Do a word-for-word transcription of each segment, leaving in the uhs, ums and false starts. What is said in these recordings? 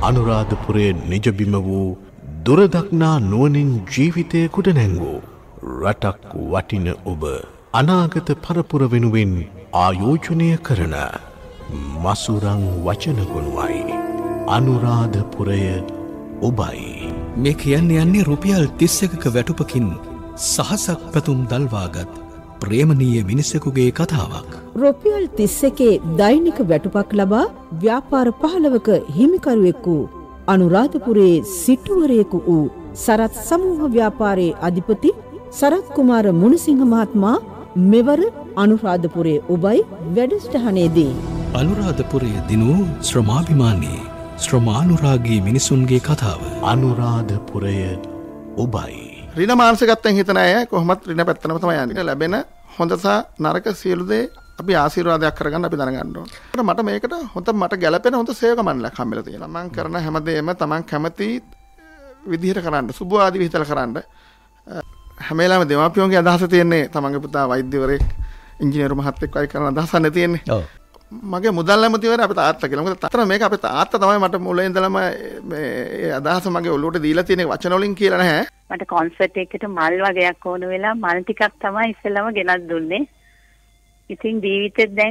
අනුරාධපුරයේ නිජබිම වූ දුරදක්නා නුවණින් ජීවිතය ගොඩනැංවූ රටක් වටින ඔබ අනාගත පරපුර වෙනුවෙන් ආයෝජනය කරන මසුරං වචන ගොනුවයි අනුරාධපුරය ඔබයි. මේ කියන්නේ යන්නේ රුපියල් තිස් එකක වැටුපකින් සහසක් පැතුම් දල්වාගත් ප්‍රේමනීය මිනිසෙකුගේ කතාවක්. රුපියල් තිස් එකේ දෛනික වැටුපක් ලබා ව්‍යාපාර පහළවක හිමිකරුවෙක් වූ අනුරාධපුරයේ සිටුවරයෙකු වූ සරත් සමූහ ව්‍යාපාරයේ අධිපති සරත් කුමාර මුණසිංහ මහත්මයා මෙවර අනුරාධපුරයේ ඔබයි වැඩසටහනේදී අනුරාධපුරයේ දිනූ ශ්‍රමාභිමානී ශ්‍රමානුරාගී මිනිසුන්ගේ කතාව. අනුරාධපුරය ඔබයි. ඍණ මානසිකත්වයෙන් හිතන අය කොහොමත් ඍණ පැත්තටම තමයි යන්නේ. ලැබෙන හොඳ සහ නරක සියලු දේ අපි ආශිර්වාදයක් කරගන්න අපි දැනගන්න ඕන. මට මේකට හොඳ මට ගැළපෙන හොඳ සේවක මණ්ඩලයක් හම්බෙලා තියෙනවා. මම කරන හැමදේම Taman කැමති විදිහට කරන්න, සුබවාදී විදිහට කරන්න. හැම වෙලාවෙම දෙමාපියන්ගේ අදහස තියෙන්නේ තමන්ගේ පුතා වෛද්‍යවරයෙක්, ඉංජිනේරු මහත්තයෙක් වගේ කරන අදහසක් නෙ තියෙන්නේ. ඔව්. මගේ මුදල් නැමතිවරේ අපේ තාත්තා කියලා. මොකද තාත්තා මේක අපේ තාත්තා තමයි මට මුලින් ඉඳලම මේ අදහස මගේ ඔළුවට දීලා තියෙන වචන වලින් කියලා නැහැ. මට කොන්සර්ට් එකකට මල් වගේක් ඕන වෙලා මල් ටිකක් තමයි ඉස්සෙල්ලාම ගෙනත් දුන්නේ. ඉතින් ජීවිතේ දැන්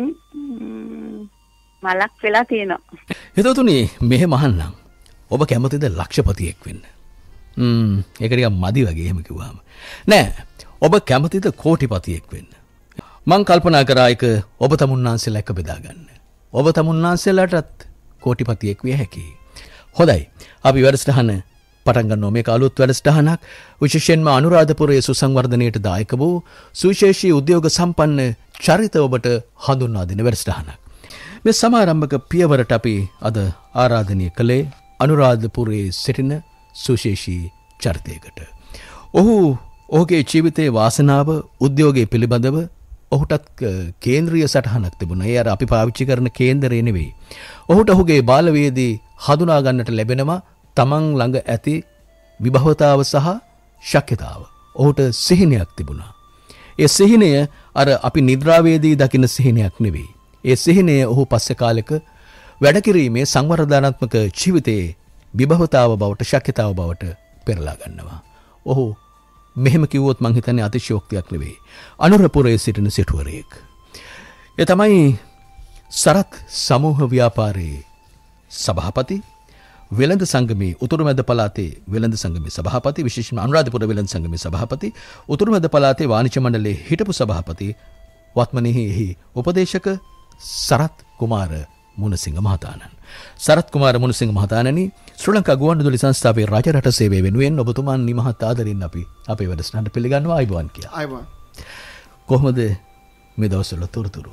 මලක් වෙලා තියෙනවා. හිතතුනි මෙහෙම අහන්නම්. ඔබ කැමතිද ලක්ෂපතියෙක් වෙන්න? හ්ම් ඒක ටිකක් මදි වගේ එහෙම කිව්වම. නෑ ඔබ කැමතිද කෝටිපතියෙක් වෙන්න? මං කල්පනා කරා එක ඔබ තමුන්නාන්සේලා එක බෙදා ගන්න. ඔබ තමුන්නාන්සේලාටත් කෝටිපතියෙක් විය හැකියි. හොඳයි. අපි වැඩසටහන පටන් ගන්නවා. මේක අලුත් වැඩසටහනක්. විශේෂයෙන්ම අනුරාධපුරයේ සුසංවර්ධනයට දායක වූ සුවිශේෂී උද්‍යෝග සම්පන්න චරිත ඔබට හඳුන්වා දෙන වැඩසටහනක්. මේ සමාරම්භක පියවරට අපි අද ආරාධනය කළේ අනුරාධපුරයේ සිටින සුවිශේෂී චරිතයකට. ඔහු ඔහුගේ ජීවිතයේ වාසනාව උද්‍යෝගයේ පිළිබඳව ඔහුටත් කේන්ද්‍රීය සටහනක් තිබුණා. ඒ අර අපි පාවිච්චි කරන කේන්දරේ නෙවෙයි. ඔහුට ඔහුගේ බාලවයේදී හඳුනා ගන්නට ලැබෙනවා තමන් ළඟ ඇති විභවතාව සහ ශක්්‍යතාව. ඔහුට සිහිනයක් තිබුණා. ඒ සිහිනය අර අපි නිද්‍රාවේදී දකින සිහිනයක් නෙවෙයි. ඒ සිහිනය ඔහු පස්සේ කාලෙක වැඩ කිරීමේ සංවර්ධනාත්මක ජීවිතයේ විභවතාව බවට ශක්්‍යතාව බවට පෙරලා ගන්නවා. ඔහු මෙහෙම කිව්වොත් මං හිතන්නේ අතිශයෝක්තියක් නෙවෙයි. අනුරපුරයේ සිටින සිටුවරයෙක්. ඒ තමයි සරත් සමූහ ව්‍යාපාරයේ සභාපති, වෙළඳ සංගමේ උතුරුමැද පළාතේ වෙළඳ සංගමේ සභාපති, විශේෂයෙන්ම අනුරාධපුර වෙළඳ සංගමේ සභාපති, උතුරුමැද පළාතේ වාණිජ්‍ය මණ්ඩලයේ හිටපු සභාපති, වත්මනෙහි එහි උපදේශක සරත් කුමාර මුණසිංහ මහතාණන්. සරත් කුමාර මුණසිංහ මහතාණනි, ශ්‍රී ලංකා ගුවන්විදුලි සංස්ථාවේ රජරට සේවය වෙනුවෙන් ඔබතුමන් නිමහත් ආදරෙන් අපි අපේ වැඩසටහනට පිළිගන්නවා. ආයුබෝවන් කියලා. ආයුබෝවන්. කොහොමද මේ දවස්වල තොරතුරු?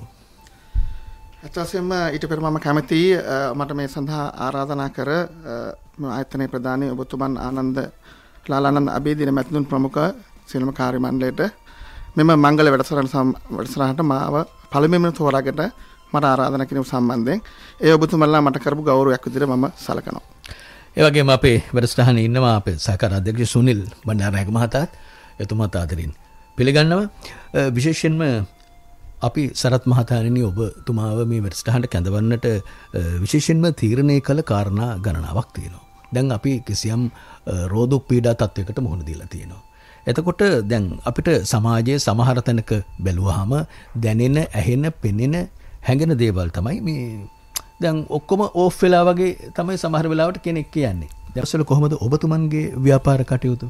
ඇත්තටම ඊට පෙර මම කැමතියි මට මේ සඳහා ආරාධනා කර ආයතනයේ ප්‍රධානී ඔබතුමන් ආනන්ද ලාලානන්ද අබේදින මැතිතුන් ප්‍රමුඛ සියලුම කාර්ය මණ්ඩලයට මෙම මංගල වැඩසටහන වැඩසටහනට මාව පළමුවෙන්ම තෝරාගෙන මට ආරාධනා කිරීම සම්බන්ධයෙන් ඒ ඔබතුමන්ලා මට කරපු ගෞරවයක් විදිහට මම සලකනවා. ඒ වගේම අපේ වැඩසටහනේ ඉන්නවා අපේ සහකාර අධ්‍යක්ෂ සුනිල් බණ්ඩාරනායක මහතාත්. එතුමාත් ආදරින් පිළිගන්නවා. විශේෂයෙන්ම අපි සරත් මහතාණනි ඔබතුමාව මේ වැඩසටහනට කැඳවන්නට විශේෂයෙන්ම තීරණය කළ කාරණා ගණනාවක් තියෙනවා. දැන් අපි කිසියම් රෝධ පීඩා තත්වයකට මුහුණ දීලා තියෙනවා. එතකොට දැන් අපිට සමාජයේ සමහර තැනක බැලුවාම දැනෙන, ඇහෙන, පෙනෙන, හැඟෙන දේවල් තමයි මේ දැන් ඔක්කොම ඕෆ් වෙලා වගේ තමයි සමහර වෙලාවට කෙනෙක් කියන්නේ. දැන් අසල කොහොමද ඔබතුමන්ගේ ව්‍යාපාර කටයුතු?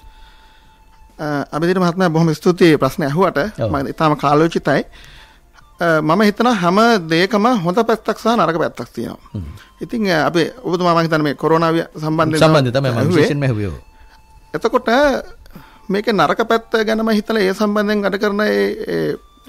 අබේදින මහත්මයා බොහොම ස්තුතියි ප්‍රශ්න අහුවට. මම ඊටාම කාලෝචිතයි. මම හිතනවා හැම දෙයකම හොඳ පැත්තක් සහ නරක පැත්තක් තියෙනවා. ඉතින් අපි ඔබතුමා මම හිතන්නේ මේ කොරෝනා සම්බන්ධයෙන් සම්බන්ධයෙන් තමයි මම විශේෂයෙන්ම ඇහුවේ. එතකොට මේකේ නරක පැත්ත ගැනම හිතලා ඒ සම්බන්ධයෙන් වැඩ කරන ඒ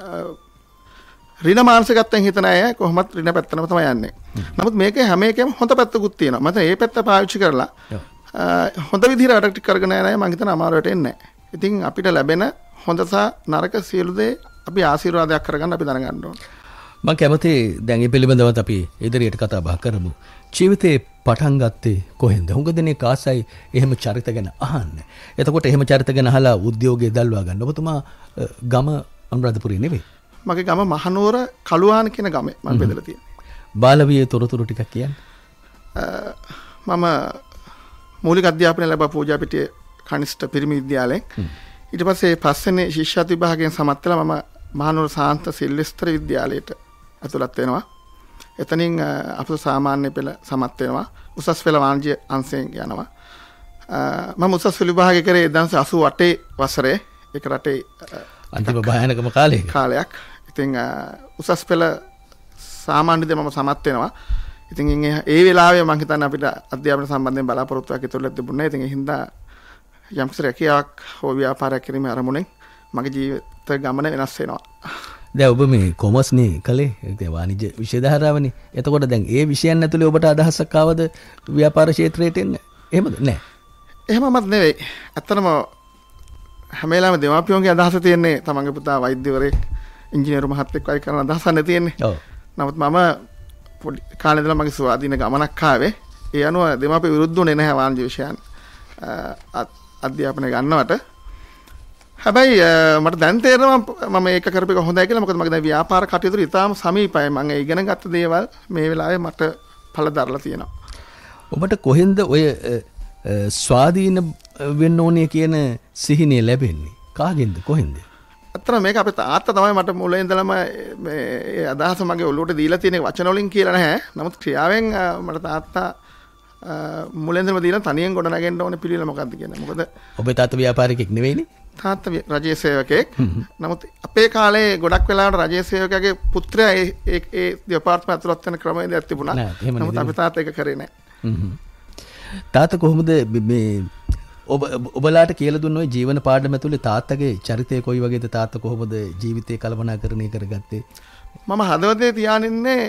ඍණ මානසිකත්වයෙන් හිතන අය කොහොමත් ඍණ පැත්තටම තමයි යන්නේ. නමුත් මේකේ හැම එකෙම හොඳ පැත්තකුත් තියෙනවා. මම මේ පැත්ත පාවිච්චි කරලා හොඳ විදිහට වැඩ කරගෙන යන අය මම හිතන අමාරුවට එන්නේ නැහැ. ඉතින් අපිට ලැබෙන හොඳ සහ නරක සියලු දේ අපි ආශිර්වාදයක් කරගන්න අපි දැනගන්න ඕන. මම කැමති දැන් මේ පිළිබඳවත් අපි ඉදිරියට කතා බහ කරමු. ජීවිතේ පටන් ගත්තේ කොහෙන්ද? හුඟ දෙනෙක් ආසයි එහෙම චරිත ගැන අහන්න. එතකොට එහෙම චරිත ගැන අහලා උද්‍යෝගය දල්වා ගන්න. ඔබතුමා ගම අනුරාධපුරේ නෙවෙයි. මගේ ගම මහනුවර කළුවාන කියන ගමේ මම බෙදලා තියෙනවා. බාලවියේ තොරතුරු ටිකක් කියන්න. මම මූලික අධ්‍යාපනය ලැබ පූජාපිටිය කනිෂ්ඨ පිරිමි විද්‍යාලයෙන් ඊට පස්සේ පස්වෙනි ශිෂ්‍යත්ව විභාගයෙන් සමත් වෙලා මම මහනුවර සාන්ත සිල්වෙස්තර විද්‍යාලයට ඇතුළත් වෙනවා. එතනින් අපේ සාමාන්‍ය පෙළ සමත් වෙනවා. උසස් පෙළ වාණිජ්‍ය අංශයෙන් යනවා. මම උසස් පෙළ විභාගය කරේ එක්දහස් අසූ අටේ වසරේ. ඒක රටේ අන්තිම භයානකම කාලයක. කාලයක්. ඉතින් උසස් පෙළ සාමාන්‍යද මම සමත් වෙනවා. ඉතින් ඒ වෙලාවේ මම හිතන්නේ අපිට අධ්‍යාපන සම්බන්ධයෙන් බලාපොරොත්තුවක් ඉතුරුලා තිබුණේ නැහැ. ඉතින් ඒ හින්දා යම්කිසි රැකියාවක් හෝ ව්‍යාපාරයක් කිරීමේ අරමුණෙන් මගේ ජීවිත ගමන වෙනස් වෙනවා. දැන් ඔබ මේ කොමර්ස් නේ කලේ ඒ වාණිජ්‍ය විෂය ධාරාවනේ. එතකොට දැන් ඒ විෂයන් ඇතුලේ ඔබට අදහසක් ආවද ව්‍යාපාර ක්ෂේත්‍රයට එන්න? එහෙමද? නෑ. එහෙමමත් නෙවෙයි. ඇත්තටම හැම වෙලාවෙම දෙමාපියන්ගේ අදහස තියෙන්නේ තමන්ගේ පුතා වෛද්‍යවරයෙක්, ඉංජිනේරු මහත්තයෙක් වගේ කරන අදහසක් නෙ තියෙන්නේ. ඔව්. නමුත් මම පොඩි කාලේ ඉඳලා මගේ ස්වාධීන ගමනක් ආවේ. ඒ අනුව දෙමාපිය විරුද්ධුනේ නැහැ වාණිජ්‍ය විෂයන් අධ්‍යාපනය ගන්නවට. හැබැයි මට දැන් තේරෙනවා මම ඒක කරපු එක හොඳයි කියලා. මොකද මගේ දැන් ව්‍යාපාර කටයුතු ඉතාම සමීපයි. මම ඉගෙන ගත්ත දේවල් මේ වෙලාවේ මට ඵල දරලා තියෙනවා. ඔබට කොහෙන්ද ඔය ස්වාධීන වෙන්න ඕනේ කියන සිහිනේ ලැබෙන්නේ? කාගෙන්ද කොහෙන්ද? අතන මේක අපේ තාත්තා තමයි මට මුලින් ඉඳලම මේ අදහස මගේ ඔළුවට දීලා තියෙන වචන වලින් කියලා නැහැ. නමුත් ක්‍රියාවෙන් මට තාත්තා මුලින් ඉඳලම දීලා තනියෙන් ගොඩ නැගෙන්න ඕනේ පිළිවෙල මොකක්ද කියන්නේ. මොකද ඔබේ තාත්තා ව්‍යාපාරිකෙක් නෙවෙයිනේ. තාත්තා රජයේ සේවකයෙක්. නමුත් අපේ කාලේ ගොඩක් වෙලාවට රජයේ සේවකයාගේ පුත්‍රයා ඒ ඒ දෙපාර්තමේන්තුව ඇතුළත් වෙන ක්‍රමවේදයක් තිබුණා. නමුත් අපේ තාත්තා ඒක කරේ නැහැ. තාත්තා කොහොමද මේ ඔබ ඔබලාට කියලා දුන්න ওই ජීවන පාඩම ඇතුලේ තාත්තගේ චරිතය කොයි වගේද? තාත්තා කොහොමද ජීවිතේ කළමනාකරණය කරගත්තේ? මම හදවතේ තියානින්නේ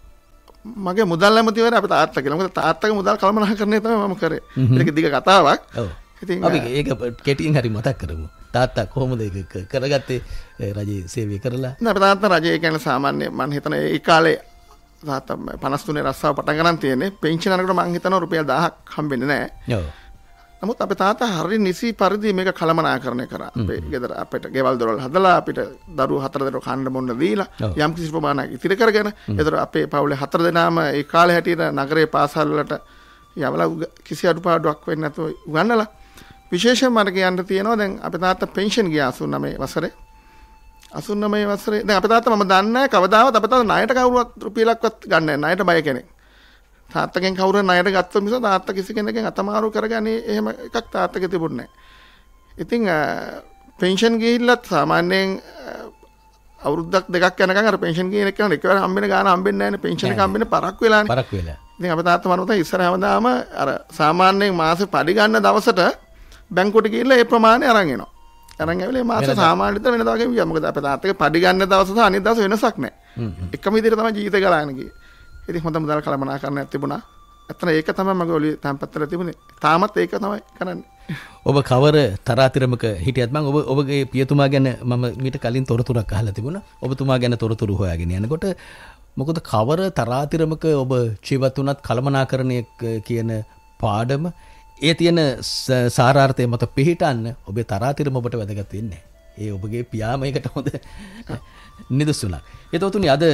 මගේ මුදල් ඇමතිවර අපේ තාත්තා කියලා. මොකද තාත්තගේ මුදල් කළමනාකරණය තමයි මම කරේ. ඒක දිග කතාවක්. ඔව්. ඉතින් අපි ඒක කෙටියෙන් හරි මතක් කරමු. තාත්තා කොහොමද ඒක කරගත්තේ රජයේ සේවය කරලා? නෑ අපේ තාත්තා රජයේ කියන්නේ සාමාන්‍ය මම හිතන ඒ කාලේ තාත්තා පනස් තුනේ රස්සාව පටන් ගන්න තියෙන්නේ. පෙන්ෂන් අරකට මම හිතනවා රුපියල් දහයක් හම්බෙන්නේ නෑ. ඔව්. නමුත් අපේ තාත්තා හරි නිසි පරිදි මේක කළමනාකරණය කරා. අපේ ගෙදර අපිට ගෙවල් දොරවල් හදලා අපිට දරුවෝ හතර දෙනෙක් කන්න බොන්න දීලා යම් කිසි ප්‍රමාණයක් ඉතිරි කරගෙන ඒතර අපේ පවුලේ හතර දෙනාම ඒ කාලේ හැටියට නගරේ පාසල් වලට යවලා කිසි අඩුපාඩුවක් වෙන්නේ නැතුව උගන්නලා විශේෂයෙන් මට කියන්න තියෙනවා දැන් අපේ තාත්තා පෙන්ෂන් ගියා අසූ නවය වසරේ. අසූ නවය වසරේ දැන් අපේ තාත්තා මම දන්නේ නැහැ කවදාවත් අපේ තාත්තා ණයට කවුරුවත් රුපියලක්වත් ගන්න නැහැ. ණයට බය කෙනෙක්. තාත්තගෙන් කවුරු ණයට ගත්තොත් මිස තාත්තා කිසි කෙනෙක්ගෙන් අතමාරු කරගන්නේ එහෙම එකක් තාත්තගේ තිබුණේ නැහැ. ඉතින් පෙන්ෂන් ගිහිල්ලත් සාමාන්‍යයෙන් අවුරුද්දක් දෙකක් යනකම් අර පෙන්ෂන් ගිහින් එක්කන එකවර හම්බෙන ගාන හම්බෙන්නේ නැහැනේ. පෙන්ෂන් එක හම්බෙන්නේ පරක් වෙලානේ. පරක් වෙලා. ඉතින් අපේ තාත්තා මම තමයි ඉස්සර හැමදාම අර සාමාන්‍යයෙන් මාසෙ පඩි ගන්න දවසට බැංකුවට ගිහිල්ලා ඒ ප්‍රමාණය අරන් එනවා. අරන් ඇවිල්ලා මේ මාසෙ සාමාන්‍යයෙන් වෙනදා වගේ ගියා. මොකද අපේ තාත්තගේ පඩි ගන්න දවස සහ අනිත් දවස් වෙනසක් නැහැ. එකම විදිහට තමයි ජීවිතය ගලාගෙන ගියේ. ඉතින් හොඳ මුදල් කළමනාකරණයක් තිබුණා. ඇත්තට ඒක තමයි මගේ ඔළුවේ තැම්පත් කරලා තිබුණේ. තාමත් ඒක තමයි කරන්නේ. ඔබ කවර තරාතිරමක හිටියත් මම ඔබ ඔබගේ පියතුමා ගැන මම මීට කලින් තොරතුරක් අහලා තිබුණා. ඔබතුමා ගැන තොරතුරු හොයාගෙන යනකොට මොකද කවර තරාතිරමක ඔබ ජීවත් වුණත් කළමනාකරණය කියන පාඩම ඒ තියෙන සාරාර්ථය මත පිහිටන්න ඔබේ තරාතිරම ඔබට වැදගත් වෙන්නේ. ඒ ඔබගේ පියාම ඒකට හොඳ නිදසුණක්. ඒ තොතුනි අද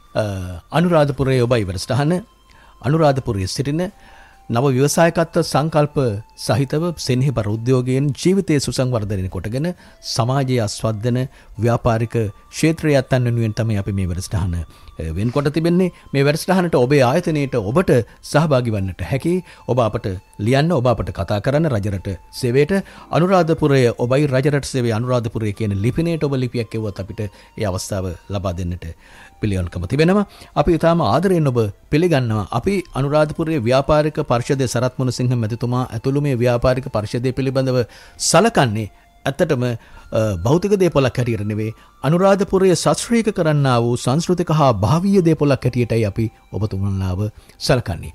අනුරාධපුරයේ ඔබ ඉවරස්ටහන අනුරාධපුරයේ සිටින නව ව්‍යවසායකත්ව සංකල්ප සහිතව සෙනෙහබර උද්‍යෝගයෙන් ජීවිතයේ සුසංවර්ධනය කොටගෙන සමාජයේ අස්වද්දන ව්‍යාපාරික ක්ෂේත්‍රය යත්තන් වෙනුවෙන් තමයි අපි මේ වැඩසටහන වෙන්කොට තිබෙන්නේ. මේ වැඩසටහනට ඔබේ ආයතනයේට ඔබට සහභාගී වන්නට හැකි. ඔබ අපට ලියන්න, ඔබ අපට කතා කරන්න රජරට සේවයට අනුරාධපුරයේ ඔබයි රජරට සේවයේ අනුරාධපුරයේ කියන ලිපිනයට ඔබ ලිපියක් එවුවත් අපිට ඒ අවස්ථාව ලබා දෙන්නට පිළියම්කම තිබෙනවා. අපි ඊටාම ආදරයෙන් ඔබ පිළිගන්නවා. අපි අනුරාධපුරයේ ව්‍යාපාරික පරිෂදයේ සරත් මුණසිංහ මැතිතුමා ඇතුළු මේ ව්‍යාපාරික පරිෂදය පිළිබඳව සලකන්නේ ඇත්තටම භෞතික දේපොළක් හැටියට නෙවෙයි අනුරාධපුරයේ ශාස්ත්‍රීය කරන්නා වූ සංස්කෘතික හා භාවීය දේපොළක් හැටියටයි අපි ඔබතුමන්ලාව සලකන්නේ.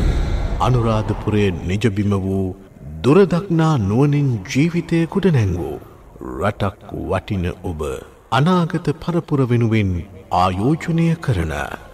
අනුරාධපුරයේ නිජබිම වූ දුරදක්නා නුවණින් ජීවිතය කුඩ නැංවූ රටක් වටින ඔබ අනාගත පරපුර වෙනුවෙන් ආයෝජනය කරන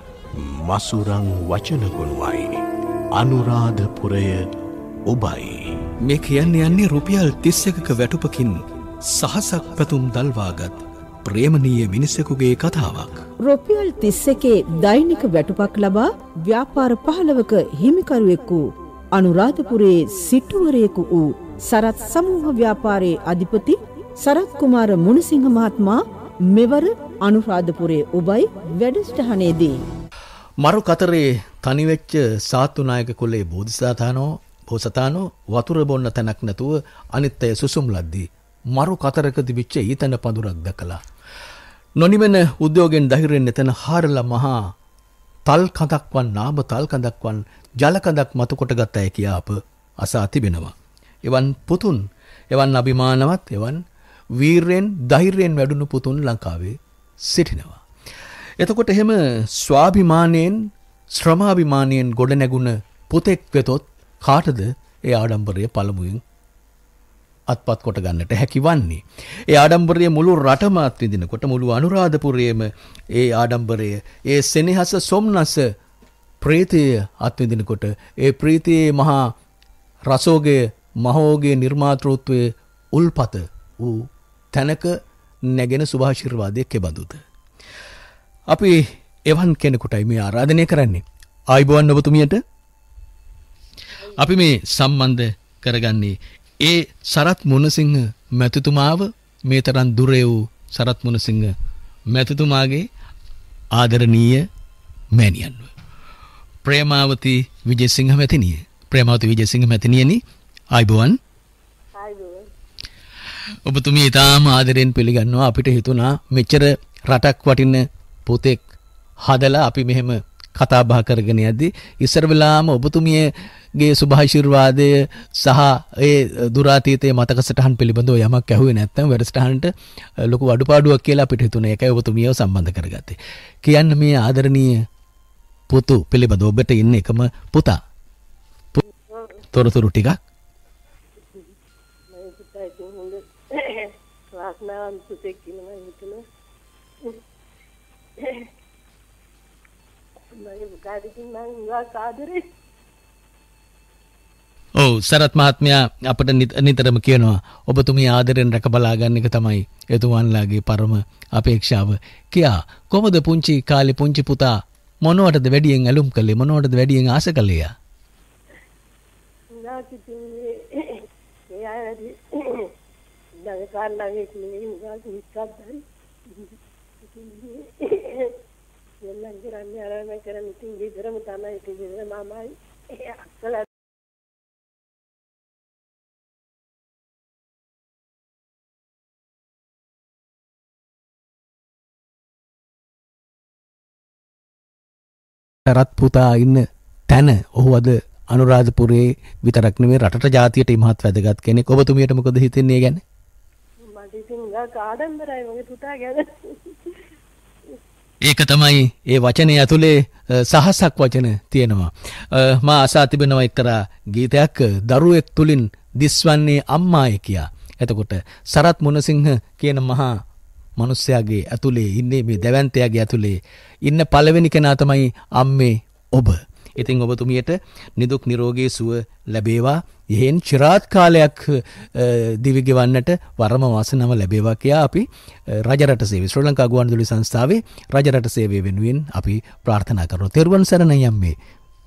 මසුරං වචන ගුණුවයි අනුරාධපුරය ඔබයි. මේ කියන්න යන්නේ රුපියල් තිස් එකක වැටුපකින් සහසක් පැතුම් දල්වාගත් ප්‍රේමණීය මිනිසෙකුගේ කතාවක්. රුපියල් තිස් එකේ දෛනික වැටුපක් ලබා ව්‍යාපාර පහළවක හිමිකරුවෙක් වූ අනුරාධපුරයේ සිටුවරයෙකු වූ සරත් සමූහ ව්‍යාපාරයේ අධිපති සරත් කුමාර මුණසිංහ මහත්මයා මෙවර අනුරාධපුරයේ ඔබයි වැඩසටහනේදී මරු කතරේ තනිවෙච්ච සාතුනායක කුලේ බෝධිසතානෝ බෝසතානෝ වතුර බොන්න තැනක් නැතුව අනිත් අය සුසුම් ලද්දී මරු කතරක තිබිච්ච ඊතන පඳුරක් දැකලා නොනිමෙන උද්‍යෝගෙන් දහිරෙන් එතන හාරලා මහා තල් කඳක් වන් නාම තල් කඳක් වන් ජල කඳක් මතු කොට ගත හැකි කියා අප අසා තිබෙනවා. එවන් පුතුන් එවන් අභිමානවත් එවන් වීරයෙන් ධෛර්යයෙන් වැඩුණු පුතුන් ලංකාවේ සිටිනවා. එතකොට එහෙම ස්වාභිමානයෙන් ශ්‍රමාභිමානයෙන් ගොඩ නැගුණ පුතෙක් වෙතොත් කාටද ඒ ආඩම්බරය පළමුවෙන් අත්පත් කොට ගන්නට හැකි වන්නේ. ඒ ආඩම්බරය මුළු රටම අත්විඳිනකොට මුළු අනුරාධපුරයේම ඒ ආඩම්බරය ඒ සෙනෙහස සොම්නස ප්‍රීතිය අත්විඳිනකොට ඒ ප්‍රීතියේ මහා රසෝගේ මහෝගේ නිර්මාතෘත්වයේ උල්පත වූ තැනක නැගෙන සුභාශිර්වාදයක් කෙබඳුද. අපි එවන් කෙනෙකුටයි මේ ආරාධනය කරන්නේ. ආයුබෝවන් ඔබතුමියට. අපි මේ සම්බන්ධ කරගන්නේ ඒ සරත් මුණසිංහ මැතිතුමාව මේ තරම් දුරේ වූ සරත් මුණසිංහ මැතිතුමාගේ ආදරණීය මෑණියන්ව ප්‍රේමාවති විජේසිංහ මැතිණිය. ප්‍රේමාවති විජේසිංහ මැතිණියනි ආයුබෝවන්. ආයුබෝවන්. ඔබතුමිය ඊටාම ආදරෙන් පිළිගන්නවා. අපිට හිතුණා මෙච්චර රටක් වටින පුතෙක් හදලා අපි මෙහෙම කතා බහ කරගෙන යද්දී ඉස්සර වෙලාම ඔබතුමියගේ සුභාශිර්වාදය සහ ඒ දුරාතීතයේ මතක සටහන් පිළිබඳව යමක් ඇහුවේ නැත්නම් වැඩසටහනට ලොකු අඩුපාඩුවක් කියලා අපිට හිතුණා. ඒකයි ඔබතුමියව සම්බන්ධ කරගත්තේ. කියන්න මේ ආදරණීය පුතු පිළිබඳව ඔබට ඉන්න එකම පුතා. තොරතුරු ටිකක්. මම පුතා ඉතින් හොඳ වාසනාවන්ත පුතෙක් කියලා මම හිතනවා. මගේ පුතාට ඉතින් මම උගා ආදරේ. ඔව් සරත් මහත්මයා අපිට නිතරම කියනවා ඔබතුමිය ආදරෙන් රැක බලා ගන්න එක තමයි එතුමන්ලාගේ පරම අපේක්ෂාව. කියා කොහොමද පුංචි කාලේ පුංචි පුතා මොනවටද වැඩියෙන් ඇලුම් කළේ මොනවටද වැඩියෙන් ආස කළේ? නාකිතුනේ ඒ ආයදී දැන් කාලේ නෙමෙයි මුගා කිස්සද්දයි. යන්න කරන්නේ ආරම කරන්නේ ඉතින් ගෙදරම තමයි ඉතින් ගෙදර මාමයි අක්කලා රත් පුතා ඉන්න තැන ඔහු අද අනුරාධපුරයේ විතරක් නෙමෙයි රටට ජාතියට ඉමහත් වැදගත් කෙනෙක්. ඔබතුමියට මොකද හිතෙන්නේ ගැන? මට ඉතින් ආඩම්බරයි මගේ පුතා ගැන. ඒක තමයි ඒ වචනේ ඇතුලේ සහසක් වචන තියෙනවා. මා අසා තිබෙනවා එක්තරා ගීතයක් දරුවෙක් තුලින් දිස්වන්නේ අම්මාය කියා. එතකොට සරත් මුණසිංහ කියන මහා මනුස්සයාගේ ඇතුලේ ඉන්නේ මේ දැවැන්තයාගේ ඇතුලේ ඉන්න පළවෙනි කෙනා තමයි අම්මේ ඔබ. ඉතින් ඔබතුමියට නිදුක් නිරෝගී සුව ලැබේවා. එහෙන් চিරාත් කාලයක් දිවි ගෙවන්නට වරම වාසනාව ලැබේවා කියා අපි රජරට සේවය ශ්‍රී ලංකා ගුවන්විදුලි සංස්ථාවේ රජරට සේවය වෙනුවෙන් අපි ප්‍රාර්ථනා කරනවා. තෙරුවන් සරණයි අම්මේ.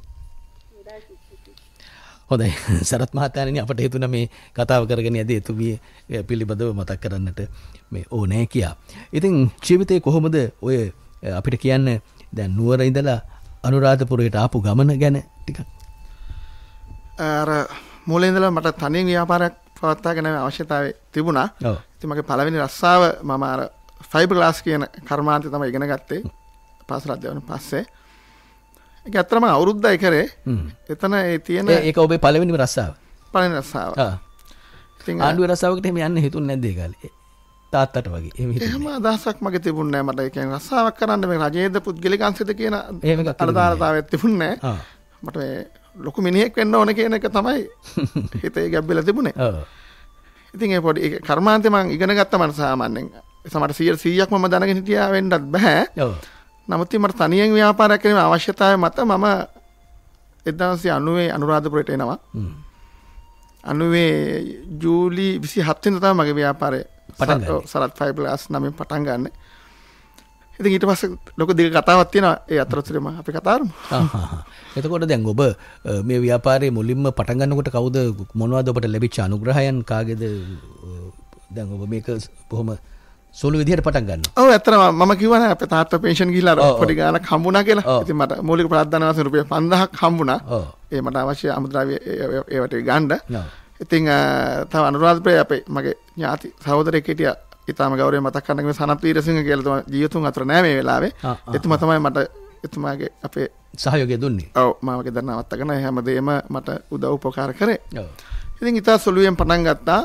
හොඳයි සරත් මහතාණනි අපිට හිතුණා මේ කතාව කරගෙන යදී එතුමිය පිළිබඳව මතක් කරන්නට මේ ඕනේ කියා. ඉතින් ජීවිතේ කොහොමද ඔය අපිට කියන්න දැන් නුවර ඉඳලා අනුරාධපුරයට ආපු ගමන ගැන ටිකක්. අර මූලික ඉඳලා මට තනියෙන් ව්‍යාපාරයක් පවත්වාගෙන යන අවශ්‍යතාවය තිබුණා. ඔව්. ඉතින් මගේ පළවෙනි රස්සාව මම අර ෆයිබර් ග්ලාස් කියන කර්මාන්තය තමයි ඉගෙන ගත්තේ. පාසල අධ්‍යයනය පස්සේ. ඒක ඇත්තටම අවුරුද්දයි කරේ. එතන ඒ තියෙන ඒක ඔබේ පළවෙනිම රස්සාව. පළවෙනි රස්සාව. ආ. ඉතින් ආණ්ඩුවේ රස්සාවකට එහෙම යන්න හිතුන්නේ නැද්ද ඒ කාලේ? තාත්තට වගේ. එහෙම හිතුනේ. එහෙම අදහසක් මගේ තිබුණේ නැහැ. මට ඒ කියන්නේ රස්සාවක් කරන්න මේ රජයේද පුද්ගලිකංශද කියන එහෙම එකක් අලදාරතාවයක් තිබුණේ නැහැ. ආ. මට මේ ලොකු මිනිහෙක් වෙන්න ඕන කියන එක තමයි හිතේ ගැබ්බෙලා තිබුණේ. ඔව්. ඉතින් ඒ පොඩි ඒ කර්මාන්තේ මම ඉගෙන ගත්තා මම සාමාන්‍යයෙන්. සමහර සීයක් මම දැනගෙන හිටියා වෙන්නත් බෑ. ඔව්. නමුත් මට තනියෙන් ව්‍යාපාරයක් කිරීමේ අවශ්‍යතාවය මත මම එක්දාසය අනූවේ අනුරාධපුරයට එනවා. හ්ම්. අනූවේ ජූලි විසිහත් වෙනිදා තමයි මගේ ව්‍යාපාරය පටන් ගන්නේ. සරත් ෆයිබර් ග්ලාස් නමින් පටන් ගන්න. ඉතින් ඊට පස්සේ ලොකු දිග කතාවක් තියෙනවා ඒ අතරතුරම අපි කතා කරමු. එතකොට දැන් ඔබ මේ ව්‍යාපාරයේ මුලින්ම පටන් ගන්නකොට කවුද මොනවද ඔබට ලැබිච්ච අනුග්‍රහයන් කාගේද දැන් ඔබ මේක බොහොම සුළු විදිහට පටන් ගන්නවා. ඔව් ඇත්තටම මම කිව්වනේ අපේ තාත්තා පෙන්ෂන් ගිහිල්ලා පොඩි ගාණක් හම්බුණා කියලා. ඉතින් මට මූලික ප්‍රාර්ථනා වශයෙන් රුපියල් පන්දාහක් හම්බුණා. ඒ මට අවශ්‍ය අමුද්‍රව්‍ය ඒවට ගන්න. ඉතින් තව අනුරාධපුරේ අපේ මගේ ඥාති සහෝදරයෙක් හිටියා. ඊටම ගෞරවයෙන් මතක් කරන්න සනත් වීරසිංහ කියලා තමයි ජීවතුන් අතර නෑ මේ වෙලාවේ. එතුමා තමයි මට එතුමාගේ අපේ සහයෝගය දුන්නේ. ඔව් මම ගෙදර නවත්තගෙන හැමදේම මට උදව් උපකාර කරේ. ඔව්. ඉතින් ඊට සුළුවෙන් පටන් ගත්තා.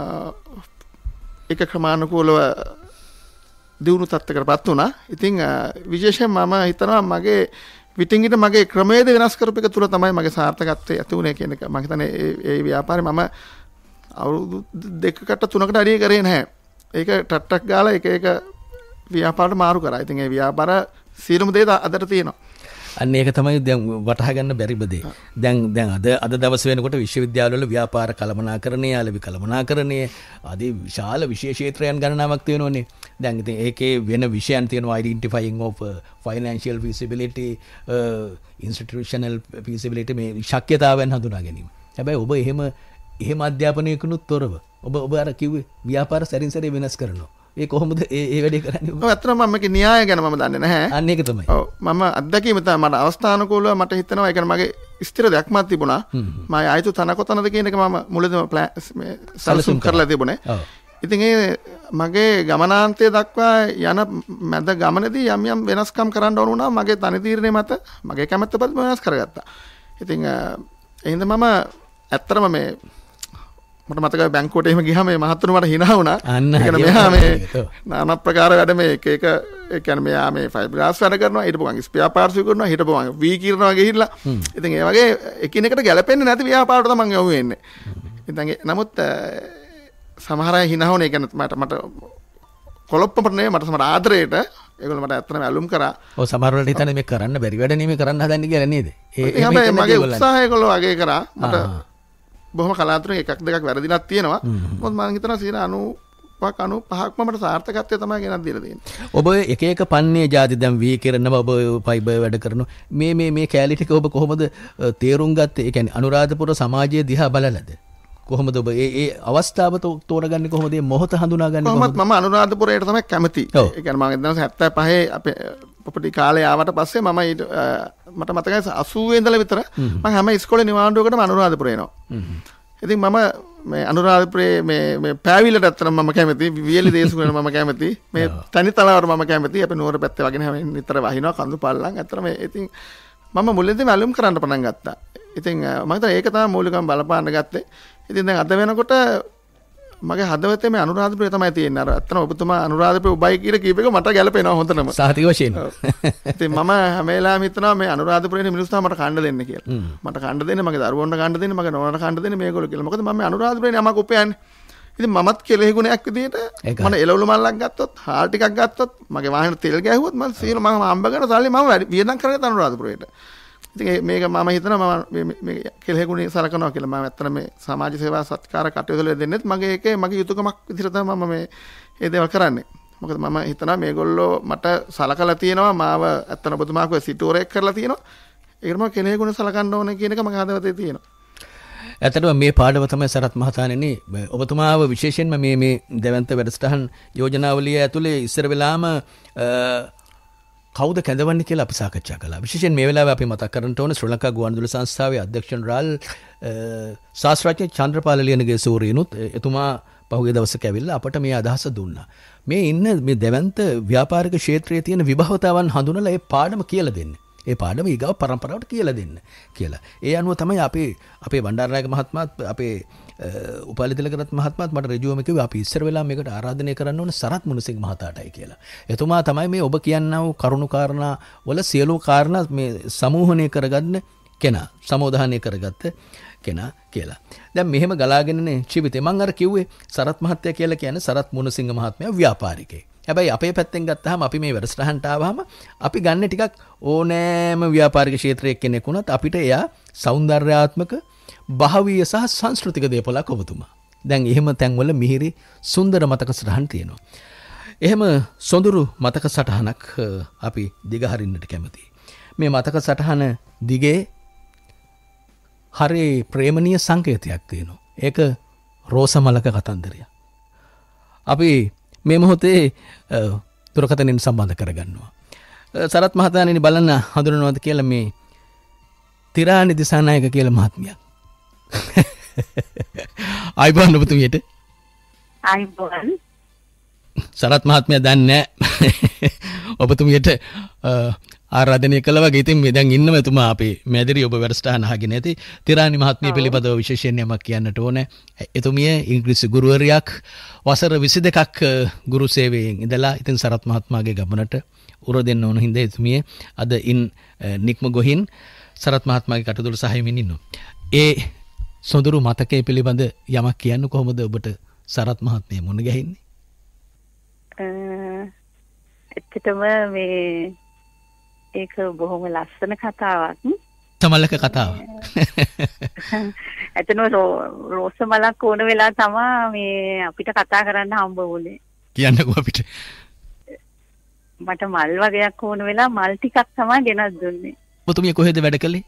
එක ක්‍රමානුකූලව දියුණු තත්ත්වයකටපත් වුණා. ඉතින් විශේෂයෙන් මම හිතනවා මගේ විටින් විට මගේ ක්‍රමවේද වෙනස් කරපු එක තුල තමයි මගේ සාර්ථකත්වය ඇති වුණේ කියන එක. මම හිතන්නේ ඒ ව්‍යාපාරේ මම අවුරුදු දෙකකට තුනකට අඩිය කරේ නැහැ. ඒක ටට්ටක් ගාලා එක එක ව්‍යාපාරට මාරු කරා. ඉතින් ඒ ව්‍යාපාර සියලුම දේ අදට තියෙනවා. අන්න ඒක තමයි දැන් වටහා ගන්න බැරිම දේ. දැන් දැන් අද අද දවස් වෙනකොට විශ්වවිද්‍යාලවල ව්‍යාපාර කළමනාකරණය, අලෙවි කළමනාකරණය ආදී විශාල විශේෂ ක්ෂේත්‍රයන් ගණනාවක් තියෙනෝනේ. දැන් ඉතින් ඒකේ වෙන විෂයන් තියෙනවා identifying of uh, financial feasibility, uh, institutional feasibility මේ ශක්‍යතාවයන් හඳුනා ගැනීම. හැබැයි ඔබ එහෙම එහෙම අධ්‍යාපනයකිනුත් තොරව ඔබ ඔබ අර කිව්වේ ව්‍යාපාර සැරින් සැරේ වෙනස් කරනවා. ඒ කොහොමද ඒ ඒ වැඩේ කරන්නේ? ඔව් අත්‍තරම මම මේකේ න්‍යාය ගැන මම දන්නේ නැහැ. අන්න ඒක තමයි. ඔව් මම අත්දැකීම තමයි මට අවස්ථානුකූලව මට හිතෙනවා ඒ කියන්නේ මගේ ස්ථිර දෙයක්මත් තිබුණා. මම ආයතු තන කොතනද කියන එක මම මුලදම මේ සැලසුම් කරලා තිබුණේ. ඔව්. ඉතින් ඒ මගේ ගමනාන්තය දක්වා යන මැද ගමනේදී යම් යම් වෙනස්කම් කරන්න ඕන වුණා. මගේ තනි තීරණය මත මගේ කැමැත්ත පරිදි වෙනස් කරගත්තා. ඉතින් එහෙනම් මම ඇත්තටම මේ මට මතකයි බැංකුවට එහෙම ගියාම මේ මහත්තුරු මට hina වුණා. ඒ කියන්නේ මෙහා මේ নানা ප්‍රකාර වැඩ මේ එක එක ඒ කියන්නේ මෙයා මේ ෆයිබර්ග්ලාස් වැඩ කරනවා ඊට පස්සේ ස්පෙයා පාර්ට්ස් විකුණනවා ඊට පස්සේ වී කිරනවා ගිහිල්ලා. ඉතින් ඒ වගේ එකිනෙකට ගැලපෙන්නේ නැති ව්‍යාපාරවලට තමයි යොමු වෙන්නේ. ඉතින් නමුත් සමහර අය hina වුණේ ඒ කියන්නේ මට මට කොළොප්පමට නෙවෙයි මට සමහර ආදරයට ඒගොල්ලෝ මට ඇත්තටම ඇලුම් කරා. ඔව් සමහර වෙලාවට හිතන්නේ මේ කරන්න බැරි වැඩ නෙමෙයි කරන්න හදන්නේ කියලා නේද? ඒ හැබැයි මගේ උත්සාහය ඒගොල්ලෝ අගය කරා. මට බොහොම කලාතුරකින් එකක් දෙකක් වැරදිලක් තියෙනවා. මොකද මම හිතනවා සියයට අනූපක් අනූපහක්ම මට සාර්ථකත්වය තමයි ගෙනත් දීලා තියෙන්නේ. ඔබ එක එක පන්නේ જાති දැන් වී කරනවා ඔබ ෆයිබර් වැඩ කරනවා. මේ මේ මේ කැලි ටික ඔබ කොහොමද තේරුම් ගත්තේ? ඒ කියන්නේ අනුරාධපුර සමාජයේ දිහා බලලාද? කොහොමද ඔබ ඒ ඒ අවස්ථාව තෝරගන්නේ කොහොමද? මේ මොහොත හඳුනාගන්නේ කොහොමද? මම අනුරාධපුරයට තමයි කැමති. ඒ කියන්නේ මම එක්දහස් හැත්තෑ පහේ අපේ පොපටි කාලේ ආවට පස්සේ මම මට මතකයි අසූවේ ඉඳලා විතර මම හැම ඉස්කෝලේ නිවාඩුවකටම අනුරාධපුර එනවා. ඉතින් මම මේ අනුරාධපුරේ මේ මේ පෑවිලට අත්තර මම කැමති, වියලි දේශගුණයට මම කැමති, මේ තනි තලාවට මම කැමති. අපි නුවර පැත්තේ වගේ හැම නිතර වහිනවා කඳු පල්ලම්. අත්තර මේ ඉතින් මම මුලින්දම ඇලුම් කරන්න පටන් ගත්තා. ඉතින් මම හිතා ඒක තමයි මූලිකවම බලපාන්න ගත්තේ. ඉතින් දැන් අද වෙනකොට මගේ හදවතේ මේ අනුරාධපුරේ තමයි තියෙන්නේ. අර අත්තන ඔබතුමා අනුරාධපුරේ උබයි කියලා කීප එක මට ගැලපෙනවා හොඳටම. සාහිතික වශයෙන්. ඉතින් මම හැම වෙලාවෙම හිතනවා මේ අනුරාධපුරේ මිනිස්සු තමයි මට කන්න දෙන්න කියලා. මට කන්න දෙන්න, මගේ දරුවන්ට කන්න දෙන්න, මගේ නෝනට කන්න දෙන්න මේගොල්ලෝ කියලා. මොකද මම මේ අනුරාධපුරේ යමක් උපයන්නේ. ඉතින් මමත් කෙලෙහි ගුණයක් විදිහට මම එළවලු මල්ලක් ගත්තොත්, හාල් ටිකක් ගත්තොත්, මගේ වාහනේ තෙල් ගෑහුවොත් මම සියලු මම හම්බ කරන සල්ලි මම වියදම් කරගෙන අනුරාධපුරේට. ඉතින් මේක මම හිතනවා මම මේ කෙලෙහි ගුණේ සලකනවා කියලා. මම ඇත්තට මේ සමාජ සේවා සත්කාර කටයුතු වල දෙන්නෙත් මගේ ඒකේ මගේ යුතුයකමක් විදිහට තමයි මම මේ මේ දේවල් කරන්නේ. මොකද මම හිතනවා මේගොල්ලෝ මට සලකලා තියෙනවා, මාව ඇත්තට ඔබතුමාක සිටුවරයක් කරලා තියෙනවා. ඒකට මම කෙලෙහි ගුණ සලකන්න ඕනේ කියන එක මගේ හදවතේ තියෙනවා. ඇත්තටම මේ පාඩම තමයි සරත් මහතාණෙනි ඔබතුමාව විශේෂයෙන්ම මේ මේ දෙවන්ත වැඩසටහන් යෝජනාවලිය ඇතුලේ ඉස්සර වෙලාම කවුද කැඳවන්නේ කියලා අපි සාකච්ඡා කළා. විශේෂයෙන් මේ වෙලාවේ අපි මතක් කරන්න ඕනේ ශ්‍රී ලංකා ගුවන්විදුලි සංස්ථාවේ අධ්‍යක්ෂ ජනරාල් ශාස්ත්‍රඥ චන්ද්‍රපාල ලියනගේ සූරීනුත් එතුමා පහුගිය දවසක ඇවිල්ලා අපට මේ අදහස දුන්නා. මේ ඉන්න මේ දෙවන්ත ව්‍යාපාරික ක්ෂේත්‍රයේ තියෙන විභවතාවන් හඳුනලා ඒ පාඩම කියලා දෙන්න. ඒ පාඩම ඊගව පරම්පරාවට කියලා දෙන්න කියලා. ඒ අනුව තමයි අපි අපේ බණ්ඩාරනායක මහත්මයාත් අපේ උපාලි තිලකරත්න මහත්මයාත් මට ඍජුවම කිව්වා අපි ඉස්සර වෙලා මේකට ආරාධනය කරන්න ඕන සරත් මුණසිංහ මහතාටයි කියලා. එතුමා තමයි මේ ඔබ කියන්නා වූ කරුණු කාරණා වල සියලු කාරණා මේ සමූහණය කරගන්න කෙනා, සමෝධානය කරගත්ත කෙනා කියලා. දැන් මෙහෙම ගලාගෙනනේ ජීවිතේ. මම අර කිව්වේ සරත් මහත්තයා කියලා කියන්නේ සරත් මුණසිංහ මහත්මයා ව්‍යාපාරිකයෙක්. හැබැයි අපේ පැත්තෙන් ගත්තාම අපි මේ වැඩසටහනට ආවම අපි ගන්න ටිකක් ඕනෑම ව්‍යාපාරික ක්ෂේත්‍රයක කෙනෙක් වුණත් අපිට එයා సౌందర్యාත්මක භාවීය සහ සංස්කෘතික දේපලක් ඔබතුමා. දැන් එහෙම තැන්වල මිහිරි සුන්දර මතක සටහන් තියෙනවා. එහෙම සොඳුරු මතක සටහනක් අපි දිගහරින්නට කැමතියි. මේ මතක සටහන දිගේ හරි ප්‍රේමණීය සංකේතයක් තියෙනවා. ඒක රෝසමලක කතන්දරය. අපි මේ මොහොතේ දුරකථනයෙන් සම්බන්ධ කරගන්නවා. සරත් මහතාණෙනි බලන්න හඳුනනවද කියලා මේ තිරානි දිසානායක කියලා මහත්මියක්. ආයිබෝන් ඔබතුමියට. ආයිබෝන්. සරත් මහත්මයා දන්නේ නැහැ. ඔබතුමියට ආරාධනය කළා වගේ. ඉතින් මේ දැන් ඉන්නම එතුමා අපේ මැදිරි ඔබ වැඩසටහන අහගෙන ඇති. තිරානි මහත්මිය පිළිබඳව විශේෂයෙන් යමක් කියන්නට ඕනේ. එතුමිය ඉංග්‍රීසි ගුරුවරියක් වසර විසි දෙකක් ගුරු සේවයෙන් ඉඳලා ඉතින් සරත් මහත්මයාගේ ගමනට උර දෙන්න ඕන හින්දා එතුමිය අද ඉන් නික්ම ගොහින් සරත් මහත්මයාගේ කටුදුළු සහයමින් ඉන්නවා. ඒ සොඳුරු මතකයේ පිළිබඳ යමක් කියන්න කොහොමද ඔබට සරත් මහත්මිය මුණ ගැහින්නේ? ඇත්තටම මේ ඒක බොහොම ලස්සන කතාවක්. තමලක කතාව. ඇත්තටම රෝස මලක් ඕන වෙලා තමයි මේ අපිට කතා කරන්න හම්බ වුණේ. කියන්නකෝ අපිට. මට මල් වගේක් ඕන වෙලා මල් ටිකක් තමයි ගෙනත් දුන්නේ. ඔබතුමිය කොහෙද වැඩ කළේ?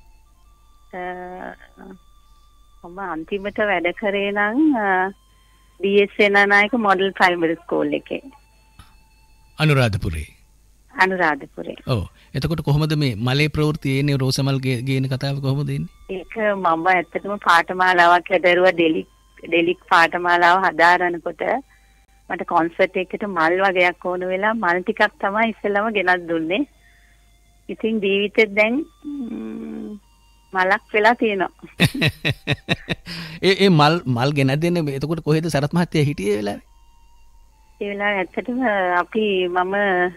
මම අන්තිමට වැඩ කරේ නම් D S Senanayake model primary school එකේ. අනුරාධපුරේ. අනුරාධපුරේ. ඔව්. එතකොට කොහොමද මේ මලේ ප්‍රවෘත්ති එන්නේ රෝසමල් ගේන කතාව කොහොමද එන්නේ? ඒක මම ඇත්තටම පාඨමාලාවක් හැදරුවා ඩෙලික් ඩෙලික් පාඨමාලාව හදාරනකොට මට කොන්සර්ට් එකකට මල් වගේක් ඕන වෙලා මල් ටිකක් තමයි ඉස්සෙල්ලාම ගෙනත් දුන්නේ. ඉතින් ජීවිතේ දැන් මලක් වෙලා තියෙනවා. ඒ ඒ මල් මල් ගෙනත් දෙන්නේ එතකොට කොහෙද සරත් මහත්තයා හිටියේ වෙලාවේ? ඒ වෙලාවේ ඇත්තටම අපි මම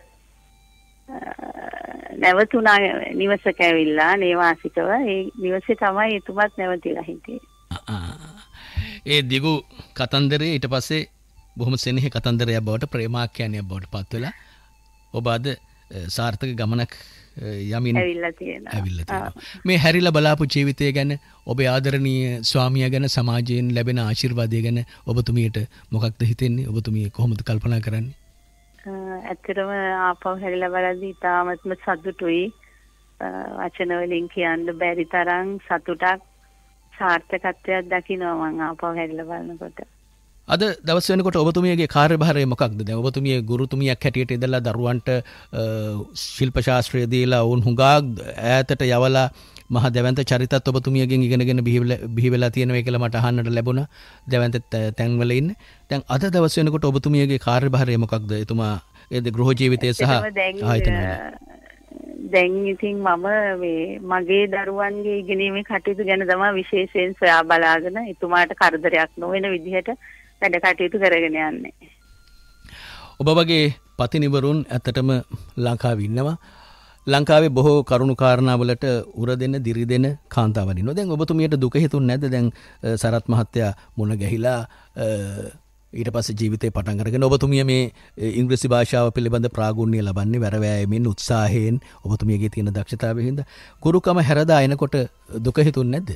නැවතුණා නිවසක ඇවිල්ලා නේවාසිකව ඒ නිවසේ තමයි එතුමත් නැවතිලා හිටියේ. ඒ දිගු කතන්දරේ ඊට පස්සේ බොහොම සෙනෙහ කතන්දරයක් බවට ප්‍රේමාඛ්‍යානයක් බවට පත් වෙලා ඔබ අද සාර්ථක ගමනක් යමින් ඇවිල්ලා තියෙනවා. ඇවිල්ලා තියෙනවා. මේ හැරිලා බලාපු ජීවිතය ගැන ඔබේ ආදරණීය ස්වාමියා ගැන සමාජයෙන් ලැබෙන ආශිර්වාදය ගැන ඔබතුමියට මොකක්ද හිතෙන්නේ? ඔබතුමිය කොහොමද කල්පනා කරන්නේ? ඇත්තටම ආපහු හැරිලා බලද්දී ඉතාමත්ම සතුටුයි. වචන වලින් කියන්න බැරි තරම් සතුටක් සාර්ථකත්වයක් දකිනවා මම ආපහු හැරිලා බලනකොට. අද දවස් වෙනකොට ඔබතුමියගේ කාර්යභාරය මොකක්ද? දැන් ඔබතුමිය ගුරුතුමියක් හැටියට ඉඳලා දරුවන්ට ශිල්ප ශාස්ත්‍රය දීලා වුන් හුඟක් ඈතට යවලා මහ දැවැන්ත චරිතත් ඔබතුමියගෙන් ඉගෙනගෙන බිහි වෙලා තියෙනවා කියලා මට අහන්නට ලැබුණා. දැවැන්ත තැන්වල ඉන්නේ. දැන් අද දවස් වෙනකොට ඔබතුමියගේ කාර්යභාරය මොකක්ද? එතුමා ඒ ගෘහ ජීවිතය සහ ආයතන වල. දැන් ඉතින් මම මේ මගේ දරුවන්ගේ ඉගෙනීමේ කටයුතු ගැන තමයි විශේෂයෙන් සොයා බලාගෙන එතුමාට කරදරයක් නොවන විදිහට වැඩ කටයුතු කරගෙන යන්නේ. ඔබ වගේ පතිනිවරුන් ඇත්තටම ලංකාවේ ඉන්නවා. ලංකාවේ බොහෝ කරුණු කාරණාවලට උර දෙන්න දිරි දෙන කාන්තාවන් ඉන්නවා. දැන් ඔබතුමියට දුක හිතුන්නේ නැද්ද? දැන් සරත් මහත්තයා මුණ ගැහිලා ඊට පස්සේ ජීවිතේ පටන් අරගෙන ඔබතුමිය මේ ඉංග්‍රීසි භාෂාව පිළිබඳ ප්‍රාගුණ්‍ය ලබන්නේ වැරවැයමින් උත්සාහයෙන් ඔබතුමියගේ තියෙන දක්ෂතාවයෙන් හින්දා ගුරුකම හැරදා එනකොට දුක හිතුන්නේ නැද්ද?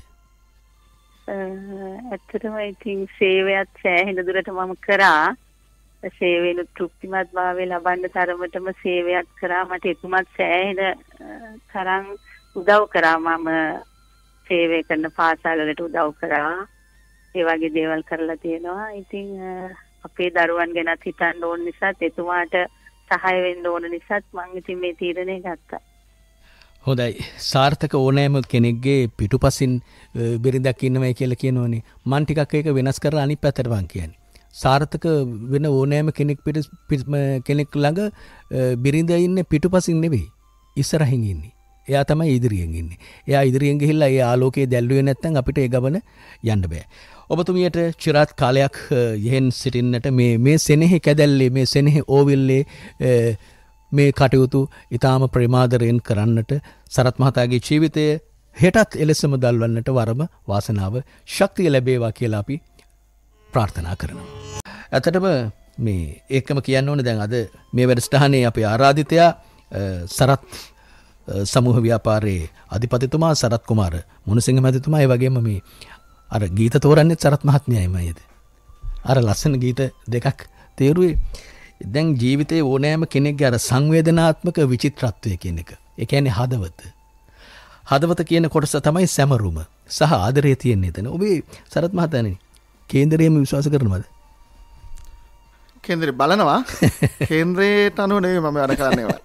ඇත්තටම ඉතින් සේවයත් සෑහෙන දුරට මම කරා. සේවයෙන් තෘප්තිමත් භාවය ලබන්න තරමටම සේවයක් කරා. මට එතුමත් සෑහෙන තරම් උදව් කරා. මම සේවය කරන පාසල් වලට උදව් කරා. ඒ වගේ දේවල් කරලා තියෙනවා. ඉතින් අපේ දරුවන් ගැනත් හිතන්න ඕන නිසා එතුමාට සහාය වෙන්න ඕන නිසා මම ඉතින් මේ තීරණය ගත්තා. හොඳයි. සාර්ථක ඕනෑම කෙනෙක්ගේ පිටුපසින් බිරිඳක් ඉන්නවයි කියලා කියනවනේ. මන් ටිකක් ඒක වෙනස් කරලා අනිත් පැත්තට වන් කියන්නේ. සාර්ථක වෙන ඕනෑම කෙනෙක් පිට කෙනෙක් ළඟ බිරිඳ ඉන්නේ පිටුපසින් නෙවෙයි. ඉස්සරහින් ඉන්නේ. එයා තමයි ඉදිරියෙන් ඉන්නේ. එයා ඉදිරියෙන් ගිහිල්ලා ඒ ආලෝකයේ දැල්ුවේ නැත්නම් අපිට ඒ ගමන යන්න බෑ. ඔබතුමියට චිරාත් කාලයක් යෙහෙන් සිටින්නට මේ මේ සෙනෙහි කැදැල්ලේ මේ සෙනෙහි ඕවිල්ලේ මේ කටයුතු ඊටාම ප්‍රේමාදරයෙන් කරන්නට සරත් මහතාගේ ජීවිතය හෙටත් එලෙසම දල්වන්නට වරම වාසනාව ශක්තිය ලැබේවා කියලා අපි ප්‍රාර්ථනා කරනවා. ඇත්තටම මේ ඒකම කියන්න ඕනේ දැන් අද මේ වැඩසටහනේ අපේ ආරාධිතයා සරත් සමූහ ව්‍යාපාරයේ අධිපතිතුමා සරත් කුමාර මුණසිංහ මැතිතුමා ඒ වගේම මේ අර ගීත තෝරන්නේ සරත් මහත්මයායිමයිද? අර ලස්සන ගීත දෙකක් තේරුවේ දැන් ජීවිතේ ඕනෑම කෙනෙක්ගේ අර සංවේදනාත්මක විචිත්‍රත්වය කියන එක. ඒ කියන්නේ හදවත. හදවත කියන කොටස තමයි සැමරුම සහ ආදරය තියෙන්නේ එතන. ඔබේ සරත් මහතානේ කේන්දරයේම විශ්වාස කරනවද? කේන්දරේ බලනවා. කේන්දරේට අනුව නෙවෙයි මම වැඩ කරන්නේ.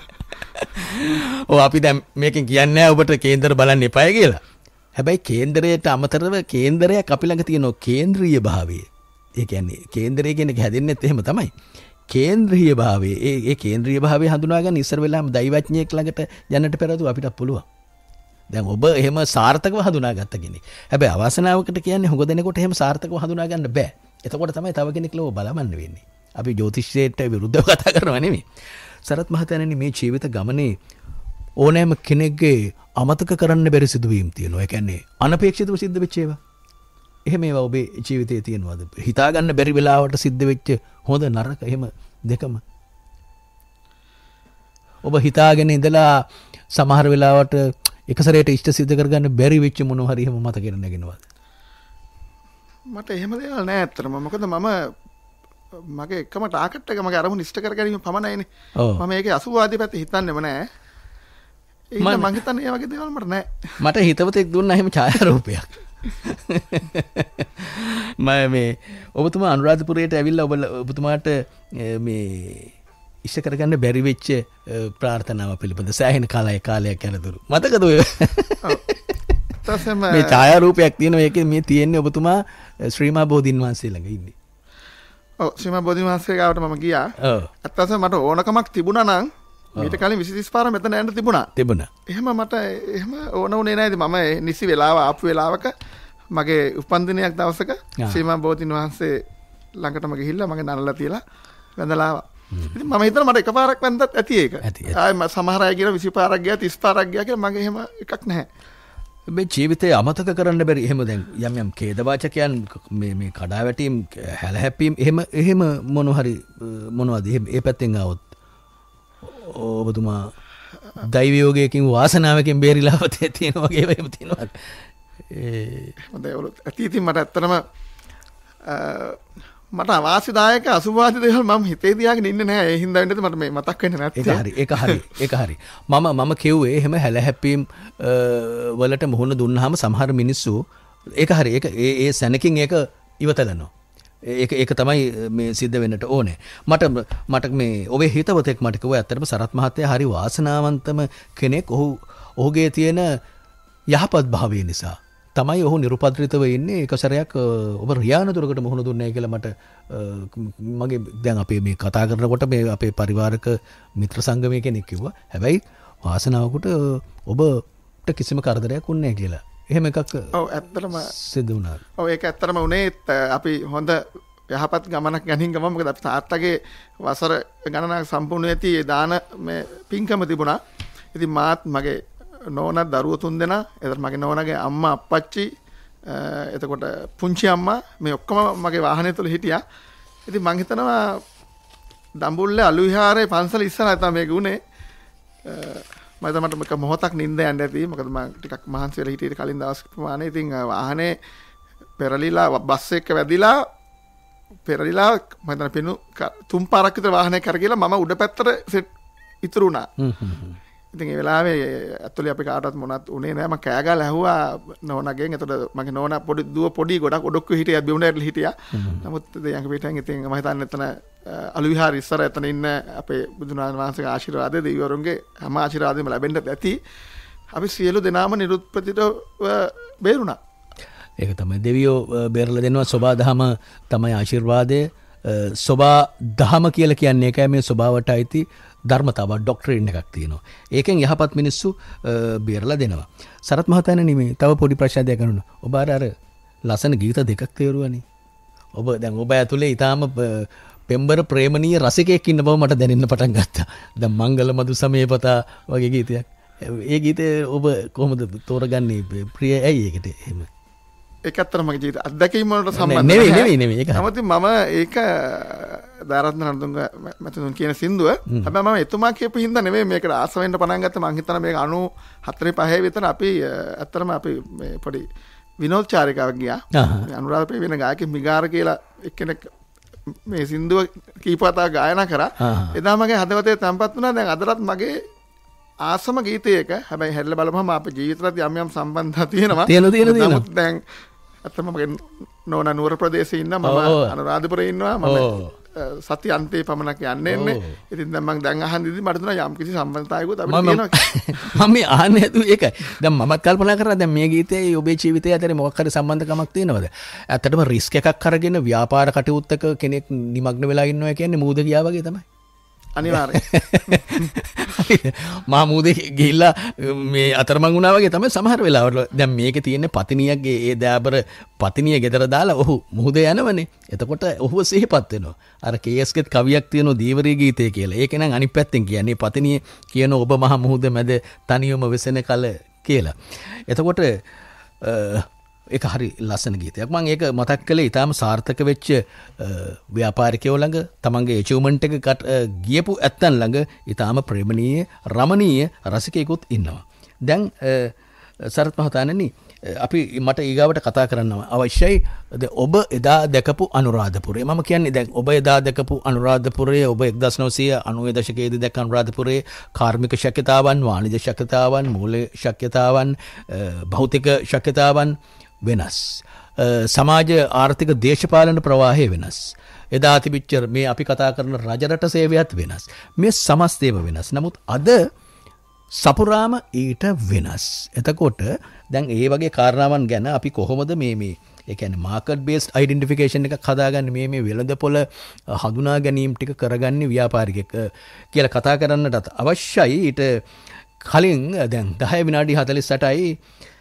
ඔව් අපි දැන් මේකෙන් කියන්නේ නැහැ ඔබට කේන්දර බලන්න එපායි කියලා. හැබැයි කේන්දරයට අමතරව කේන්දරයක් අපි ළඟ තියෙන කේන්ද්‍රීය භාවය. ඒ කියන්නේ කේන්දරය කියන එක හැදෙන්නෙත් එහෙම තමයි. කේන්ද්‍රීය භාවය ඒ ඒ කේන්ද්‍රීය භාවය හඳුනා ගන්න ඉස්සර වෙලාම දෛවඥයෙක් ළඟට යන්නට පෙරතු අපිට පුළුවන්. දැන් ඔබ එහෙම සාර්ථකව හඳුනාගත්ත කෙනෙක්. හැබැයි අවාසනාවකට කියන්නේ හුඟ දෙනෙකුට එහෙම සාර්ථකව හඳුනා ගන්න බෑ. එතකොට තමයි තව කෙනෙක් ලෝව බලමන්න වෙන්නේ. අපි ජ්‍යොතිෂයට විරුද්ධව කතා කරනවා නෙමෙයි. සරත් මහතාණනි මේ ජීවිත ගමනේ ඕනෑම කෙනෙක්ගේ අමතක කරන්න බැරි සිදුවීම් තියෙනවා. ඒ කියන්නේ අනපේක්ෂිතව සිද්ධ වෙච්ච ඒවා. එහෙම ඒවා ඔබේ ජීවිතයේ තියෙනවද? හිතා ගන්න බැරි වෙලාවට සිද්ධ වෙච්ච හොඳ නරක එහෙම දෙකම. ඔබ හිතාගෙන ඉඳලා සමහර වෙලාවට එක සැරේට ඉෂ්ට සිද්ධ කරගන්න බැරි වෙච්ච මොනවා හරි එහෙම මතකෙට නැගෙනවද? මට එහෙම දේවල් නෑ ඇත්තටම. මොකද මම මගේ එකම ටාකට් එක මගේ අරමුණ ඉෂ්ට කර ගැනීම පමණයිනේ. මම ඒකේ අසුවාදී පැත්ත හිතන්නේම නෑ. ඒක මම හිතන්නේ ඒ වගේ දේවල් මට නෑ. මට හිතවතෙක් දුන්නා එහෙම ඡායාරූපයක්. මම මේ ඔබතුමා අනුරාධපුරයට ඇවිල්ලා ඔබ ඔබතුමාට මේ ඉෂ්ට කරගන්න බැරි වෙච්ච ප්‍රාර්ථනාව පිළිබඳ සෑහෙන කාලයක් කාලයක් යනතුරු මතකද ඔය? මේ ඡායාරූපයක් තියෙනවා. ඒකේ මේ තියෙන්නේ ඔබතුමා ශ්‍රීමා බෝධීන් වහන්සේ ළඟ ඉන්නේ. ඔව් ශ්‍රීමා බෝධීන් වහන්සේ ගාවට මම ගියා. ඔව්. අත්තසම මට ඕනකමක් තිබුණා නම් ඊට කලින් විසි තිස් පාර මෙතන යන්න තිබුණා. තිබුණා. එහෙම මට එහෙම ඕන උනේ නැහැ. මම නිසි වෙලාව ආපු වෙලාවක මගේ උපන්දිනයක් දවසක ශ්‍රීමා බෝධීන් වහන්සේ ළඟටම ගිහිල්ලා මගේ නනලා තියලා වැඳලා ආවා. ඉතින් මම හිතනවා මට එකපාරක් වැඳත් ඇති ඒක. ආයෙ සමහර අය කියන විසි පාරක් ගියා තිස් පාරක් ගියා කියලා මගේ එහෙම එකක් නැහැ. මේ ජීවිතේ අමතක කරන්න බැරි එහෙම දැන් යම් යම් ඛේදවාචකයන් මේ මේ කඩාවැටීම් හැලහැප්පීම් එහෙම එහෙම මොන හරි මොනවද එහෙම ඒ පැත්තෙන් ආවොත් ඔබතුමා දෛවයෝගයකින් වාසනාවකින් බේරිලාවතේ තියෙන වගේ ඒවා එහෙම තියෙනවා. ඒ හොඳයි ඔලු ඇති ඉතින් මට ඇත්තටම මට අවාසිදායක අසුභාදී දේවල් මම හිතේ තියාගෙන ඉන්නේ නැහැ. ඒ හින්දා වෙන්නද මට මේ මතක් වෙන්නේ නැත්තේ. ඒක හරි. ඒක හරි. ඒක හරි. මම මම කිව්වේ එහෙම හැලහැප්පීම් වලට මුහුණ දුන්නාම සමහර මිනිස්සු ඒක හරි. ඒක ඒ ඒ සැනකින් ඒක ඉවතලනවා. ඒක ඒක තමයි මේ සිද්ධ වෙන්නට ඕනේ. මට මට මේ ඔබේ හිතවතෙක් මට කිව්වා ඇත්තටම සරත් මහත්තයා හරි වාසනාවන්තම කෙනෙක්. ඔහු ඔහුගේ තියෙන යහපත් භාවය නිසා තමයි ඔහු නිරුපද්‍රිතව ඉන්නේ. එක සැරයක් ඔබ රියානතුරකට මුහුණ දුන්නේ කියලා මට මගේ දැන් අපේ මේ කතා කරනකොට මේ අපේ පරිවාරක මිත්‍ර සංගමයේ කෙනෙක් කිව්වා. හැබැයි වාසනාවකට ඔබට කිසිම කරදරයක් වුණේ නැහැ කියලා. එහෙම එකක් ඔව් ඇත්තටම සිද්ධ වුණා. ඔව් ඒක ඇත්තටම උනේ අපි හොඳ යහපත් ගමනක් යනින් ගමම මොකද අපි තාත්තගේ වසර ගණනක් සම්පූර්ණ වෙති දාන මේ පින්කම තිබුණා. ඉතින් මාත් මගේ නෝනත් දරුවෝ තුන් දෙනා එතකොට මගේ නෝනාගේ අම්මා අප්පච්චි එතකොට පුංචි අම්මා මේ ඔක්කොම මගේ වාහනේ තුල හිටියා. ඉතින් මං හිතනවා දඹුල්ලේ අලු විහාරේ පන්සල ඉස්සරහ තමයි මේක උනේ. මම තමයි මට මොහොතක් නිින්ද යන්න ඇති. මොකද මම ටිකක් මහන්සි වෙලා හිටියේ කලින් දවස් ප්‍රමාණය. ඉතින් වාහනේ පෙරලිලා බස් එක වැදිලා පෙරලිලා මම හිතන පිනු තුන් පාරක් විතර වාහනේ කරගිලා මම උඩ පැත්තට සෙට් ඉතුරු වුණා. ඉතින් ඒ වෙලාවේ ඇතුලේ අපි කාටවත් මොනවත් උනේ නැහැ. මම කෑ ගහලා ඇහුවා නෝනාගෙන්. එතකොට මගේ නෝනා පොඩි දුව පොඩි ගොඩක් ඔඩොක්කුවේ හිටියා බිමුණට හිටියා. නමුත් යංග පිටෙන් ඉතින් මම හිතන්නේ එතන අලු විහාරේ ඉස්සර එතන ඉන්න අපේ බුදුන් වහන්සේගේ ආශිර්වාදය දෙවිවරුන්ගේ හැම ආශිර්වාදෙම ලැබෙන්නත් ඇති. අපි සියලු දෙනාම නිරුත්පතිතව බේරුණා. ඒක තමයි දෙවියෝ බේරලා දෙනවා. සෝබා දහම තමයි ආශිර්වාදය. සෝබා දහම කියලා කියන්නේ ඒකයි මේ සෝබාවට අයිති ධර්මතාව ඩොක්ට්‍රින් එකක් තියෙනවා. ඒකෙන් යහපත් මිනිස්සු බේරලා දෙනවා. සරත් මහතාණනි මේ තව පොඩි ප්‍රශ්නයක් කරනවා. ඔබ අර අර ලස්සන ගීත දෙකක් තේරුවානේ. ඔබ දැන් ඔබ ඇතුලේ ඊටාම පෙම්බර ප්‍රේමණීය රසිකයෙක් ඉන්න බව මට දැනෙන්න පටන් ගත්තා. දැන් මංගල මధు සමයපතා වගේ ගීතයක්. ඒ ගීතේ ඔබ කොහොමද තෝරගන්නේ? ප්‍රිය ඇයි ඒකට එහෙම? ඒක ඇත්තටම මගේ ජීවිත අත්දැකීම් වලට සම්බන්ධ නෙවෙයි නෙවෙයි නෙවෙයි ඒක. නමුත් මම ඒක දාරත්න නන්දුංග මැතිතුන් කියන සින්දුව හැබැයි මම එතුමා කියපු හින්දා නෙවෙයි මේකට ආස වෙන්න පටන් ගත්තා. මං හිතනවා මේක අනූහතර පහේ විතර අපි ඇත්තටම අපි මේ පොඩි විනෝද චාරිකාවක් ගියා. අනුරාධපුරේ වෙන ගායකයෙක් මිගාර කියලා එක්කෙනෙක් මේ සින්දුව කීප වතාවක් ගායනා කරා. එදා මගේ හදවතේ තැම්පත් වුණා. දැන් අදටත් මගේ ආසම ගීතයක හැබැයි හැරිලා බලපුවම අපේ ජීවිතවලත් යම් යම් සම්බන්ධතා තියෙනවා. තියෙන තියෙන තියෙනවා. දැන් අත්තම මගේ නෝනා නුවර ප්‍රදේශයේ ඉන්න මම අනුරාධපුරේ ඉන්නවා. මම සති අන්තයේ පමණක් යන්නේ නැහැ. ඉතින් දැන් මම දැන් අහන්නේ මට දුනා යම් කිසි සම්බන්ධතාවයකුත් අපිට තියෙනවා. මම මේ අහන්නේ නේද ඒකයි. දැන් මමත් කල්පනා කරා දැන් මේ ගීතයේ ඔබේ ජීවිතය අතර මොකක් හරි සම්බන්ධකමක් තියෙනවද? ඇත්තටම රිස්ක් එකක් අරගෙන ව්‍යාපාර කටයුත්තක කෙනෙක් නිමග්න වෙලා ඉන්නවා කියන්නේ මූද ගියා වගේ තමයි. අනිවාර්යයෙන්. මා මූදේ ගිහිල්ලා මේ අතරමං වුණා වගේ තමයි සමහර වෙලාවට. දැන් මේකේ තියෙන පතිනියගේ ඒ දෑබර පතිනිය ගෙදර දාලා ඔහු මුහුදේ යනවනේ. එතකොට ඔහුව සිහිපත් වෙනවා. අර කේඑස්කේත් කවියක් තියෙනවා දීවරී ගීතය කියලා. ඒක නම් අනිත් පැත්තෙන් කියන්නේ පතිනිය කියන ඔබ මහ මුහුද මැද තනියම වෙසෙන කල කියලා. එතකොට ඒක හරි ලස්සන ගීතයක්. මම ඒක මතක් කළේ ඊටාම සාර්ථක වෙච්ච ව්‍යාපාරිකයෝ ළඟ තමන්ගේ ඇචීව්මන්ට් එක ගියපු ඇත්තන් ළඟ ඊටාම ප්‍රේමණීය රමණීය රසිකයෙකුත් ඉන්නවා. දැන් සරත් මහතාණනි අපි මට ඊගාවට කතා කරන්න අවශ්‍යයි. ඔබ එදා දැකපු අනුරාධපුරය. මම කියන්නේ දැන් ඔබ එදා දැකපු අනුරාධපුරය ඔබ එක්දහස් නවසිය අනූ දශකයේදී දැක්ක අනුරාධපුරයේ කාර්මික ශක්‍යතාවන්, වාණිජ ශක්‍යතාවන්, මූල්‍ය ශක්‍යතාවන්, භෞතික ශක්‍යතාවන් වෙනස්. සමාජ ආර්ථික දේශපාලන ප්‍රවාහය වෙනස්. එදා තිබිච්ච මේ අපි කතා කරන රජරට සේවයත් වෙනස්. මේ සමස්තයම වෙනස්. නමුත් අද සපුරාම ඊට වෙනස්. එතකොට දැන් ඒ වගේ කාරණාවන් ගැන අපි කොහොමද මේ මේ ඒ කියන්නේ මාකට් බේස්ඩ් අයිඩෙන්ටිෆිකේෂන් එකක් හදාගන්නේ මේ මේ වෙළඳපොළ හඳුනා ගැනීම ටික කරගන්නේ ව්‍යාපාරිකයෙක් කියලා කතා කරන්නට අවශ්‍යයි. ඊට කලින් දැන් දහය විනාඩි හතළිස් අටයි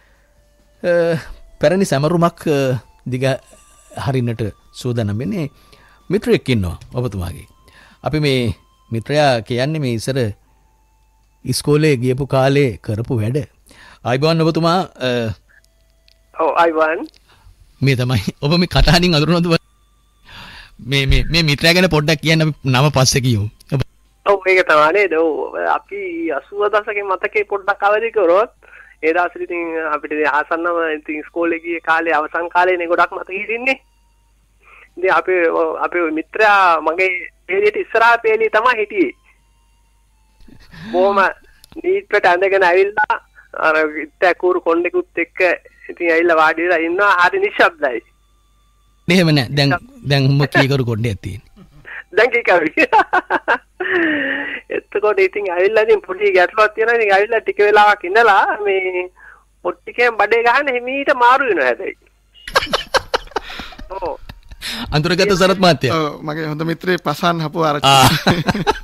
පැරණි සැමරුමක් දිග හරින්නට සූදානම් වෙන්නේ මිත්‍රයෙක් ඉන්නවා ඔබතුමාගේ. අපි මේ මිත්‍රයා කියන්නේ මේ ඉස්සර ඉස්කෝලේ ගියපු කාලේ කරපු වැඩ. ආයිබෝන් ඔබතුමා. ඔව් ආයිබෝන්. මේ තමයි ඔබ මේ කටහඬින් අඳුරනවද මේ මේ මේ මිත්‍රයා ගැන පොඩ්ඩක් කියන්න අපි නම පස්සේ කියමු. ඔව් ඒක තමයි නේද? ඔව් අපි අසූව දශකයේ මතකේ පොඩ්ඩක් අවදි කරොත් ඒ දවස්වල ඉතින් අපිට ආසන්නම ඉතින් ඉස්කෝලේ ගියේ කාලේ අවසන් කාලේනේ ගොඩක් මතක හිටින්නේ. ඉතින් අපේ අපේ මිත්‍රයා මගේ පේලියට ඉස්සරහා පේලිය තමයි හිටියේ. බොහොම නීට්ට ඇඳගෙන ඇවිල්ලා අර ඉත්තකුරු කොණ්ඩෙකුත් එක්ක ඉතින් ඇවිල්ලා වාඩි වෙලා ඉන්නවා. හරි නිශ්ශබ්දයි. එහෙම නෑ. දැන් දැන් උඹ කීකරු කොණ්ඩයක් තියෙන්නේ. දැන් කීකරු. එතකොට ඉතින් ඇවිල්ලා ඉතින් පොඩි ගැටලුවක් තියෙනවා. ඉතින් ඇවිල්ලා ටික වෙලාවක් ඉඳලා මේ පොට්ටිකෙන් බඩේ ගහන හිමීට මාරු වෙනවා හැබැයි. ඔව්. අඳුරගත්ත සරත් මහත්තයා. ඔව් මගේ හොඳ මිත්‍රේ පසන් හපුව ආරච්චි.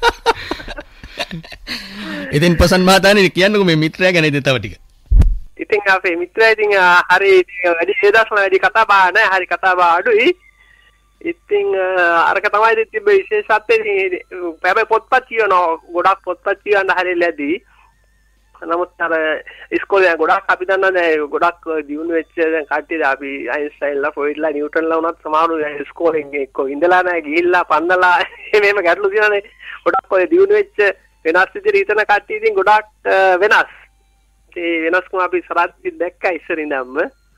ඉතින් පසන් මහතානේ කියන්නකෝ මේ මිත්‍රයා ගැන ඉතින් තව ටික. ඉතින් අපේ මිත්‍රයා ඉතින් හරි වැඩි ඒ දවස්වල වැඩි කතා බහ නැහැ. හරි කතා බහ අඩුයි. ඉතින් අරක තමයි තිබ්බ විශේෂත්වය. හැබැයි පොත්පත් කියනවා ගොඩක් පොත්පත් කියන්න හරිය ලැබී. නමුත් අර ඉස්කෝලේ ගොඩක් අපි දන්නනේ ගොඩක් දියුණු වෙච්ච දැන් කට්ටිය අපි අයින්ස්ටයින්ලා ෆ්‍රොයිඩ්ලා නිව්ටන්ලා වුණත් සමහරු ඉස්කෝලෙන් එක්ක ඉඳලා නැහැ ගිහිල්ලා පන්නලා මේම ගැටලු තියෙනනේ. ගොඩක් ඔය දියුණු වෙච්ච වෙනස් විදිහට හිතන කට්ටිය ඉතින් ගොඩක් වෙනස්. ඒ වෙනස්කම අපි සරත්දි දැක්කා ඉස්සරින්දම්ම.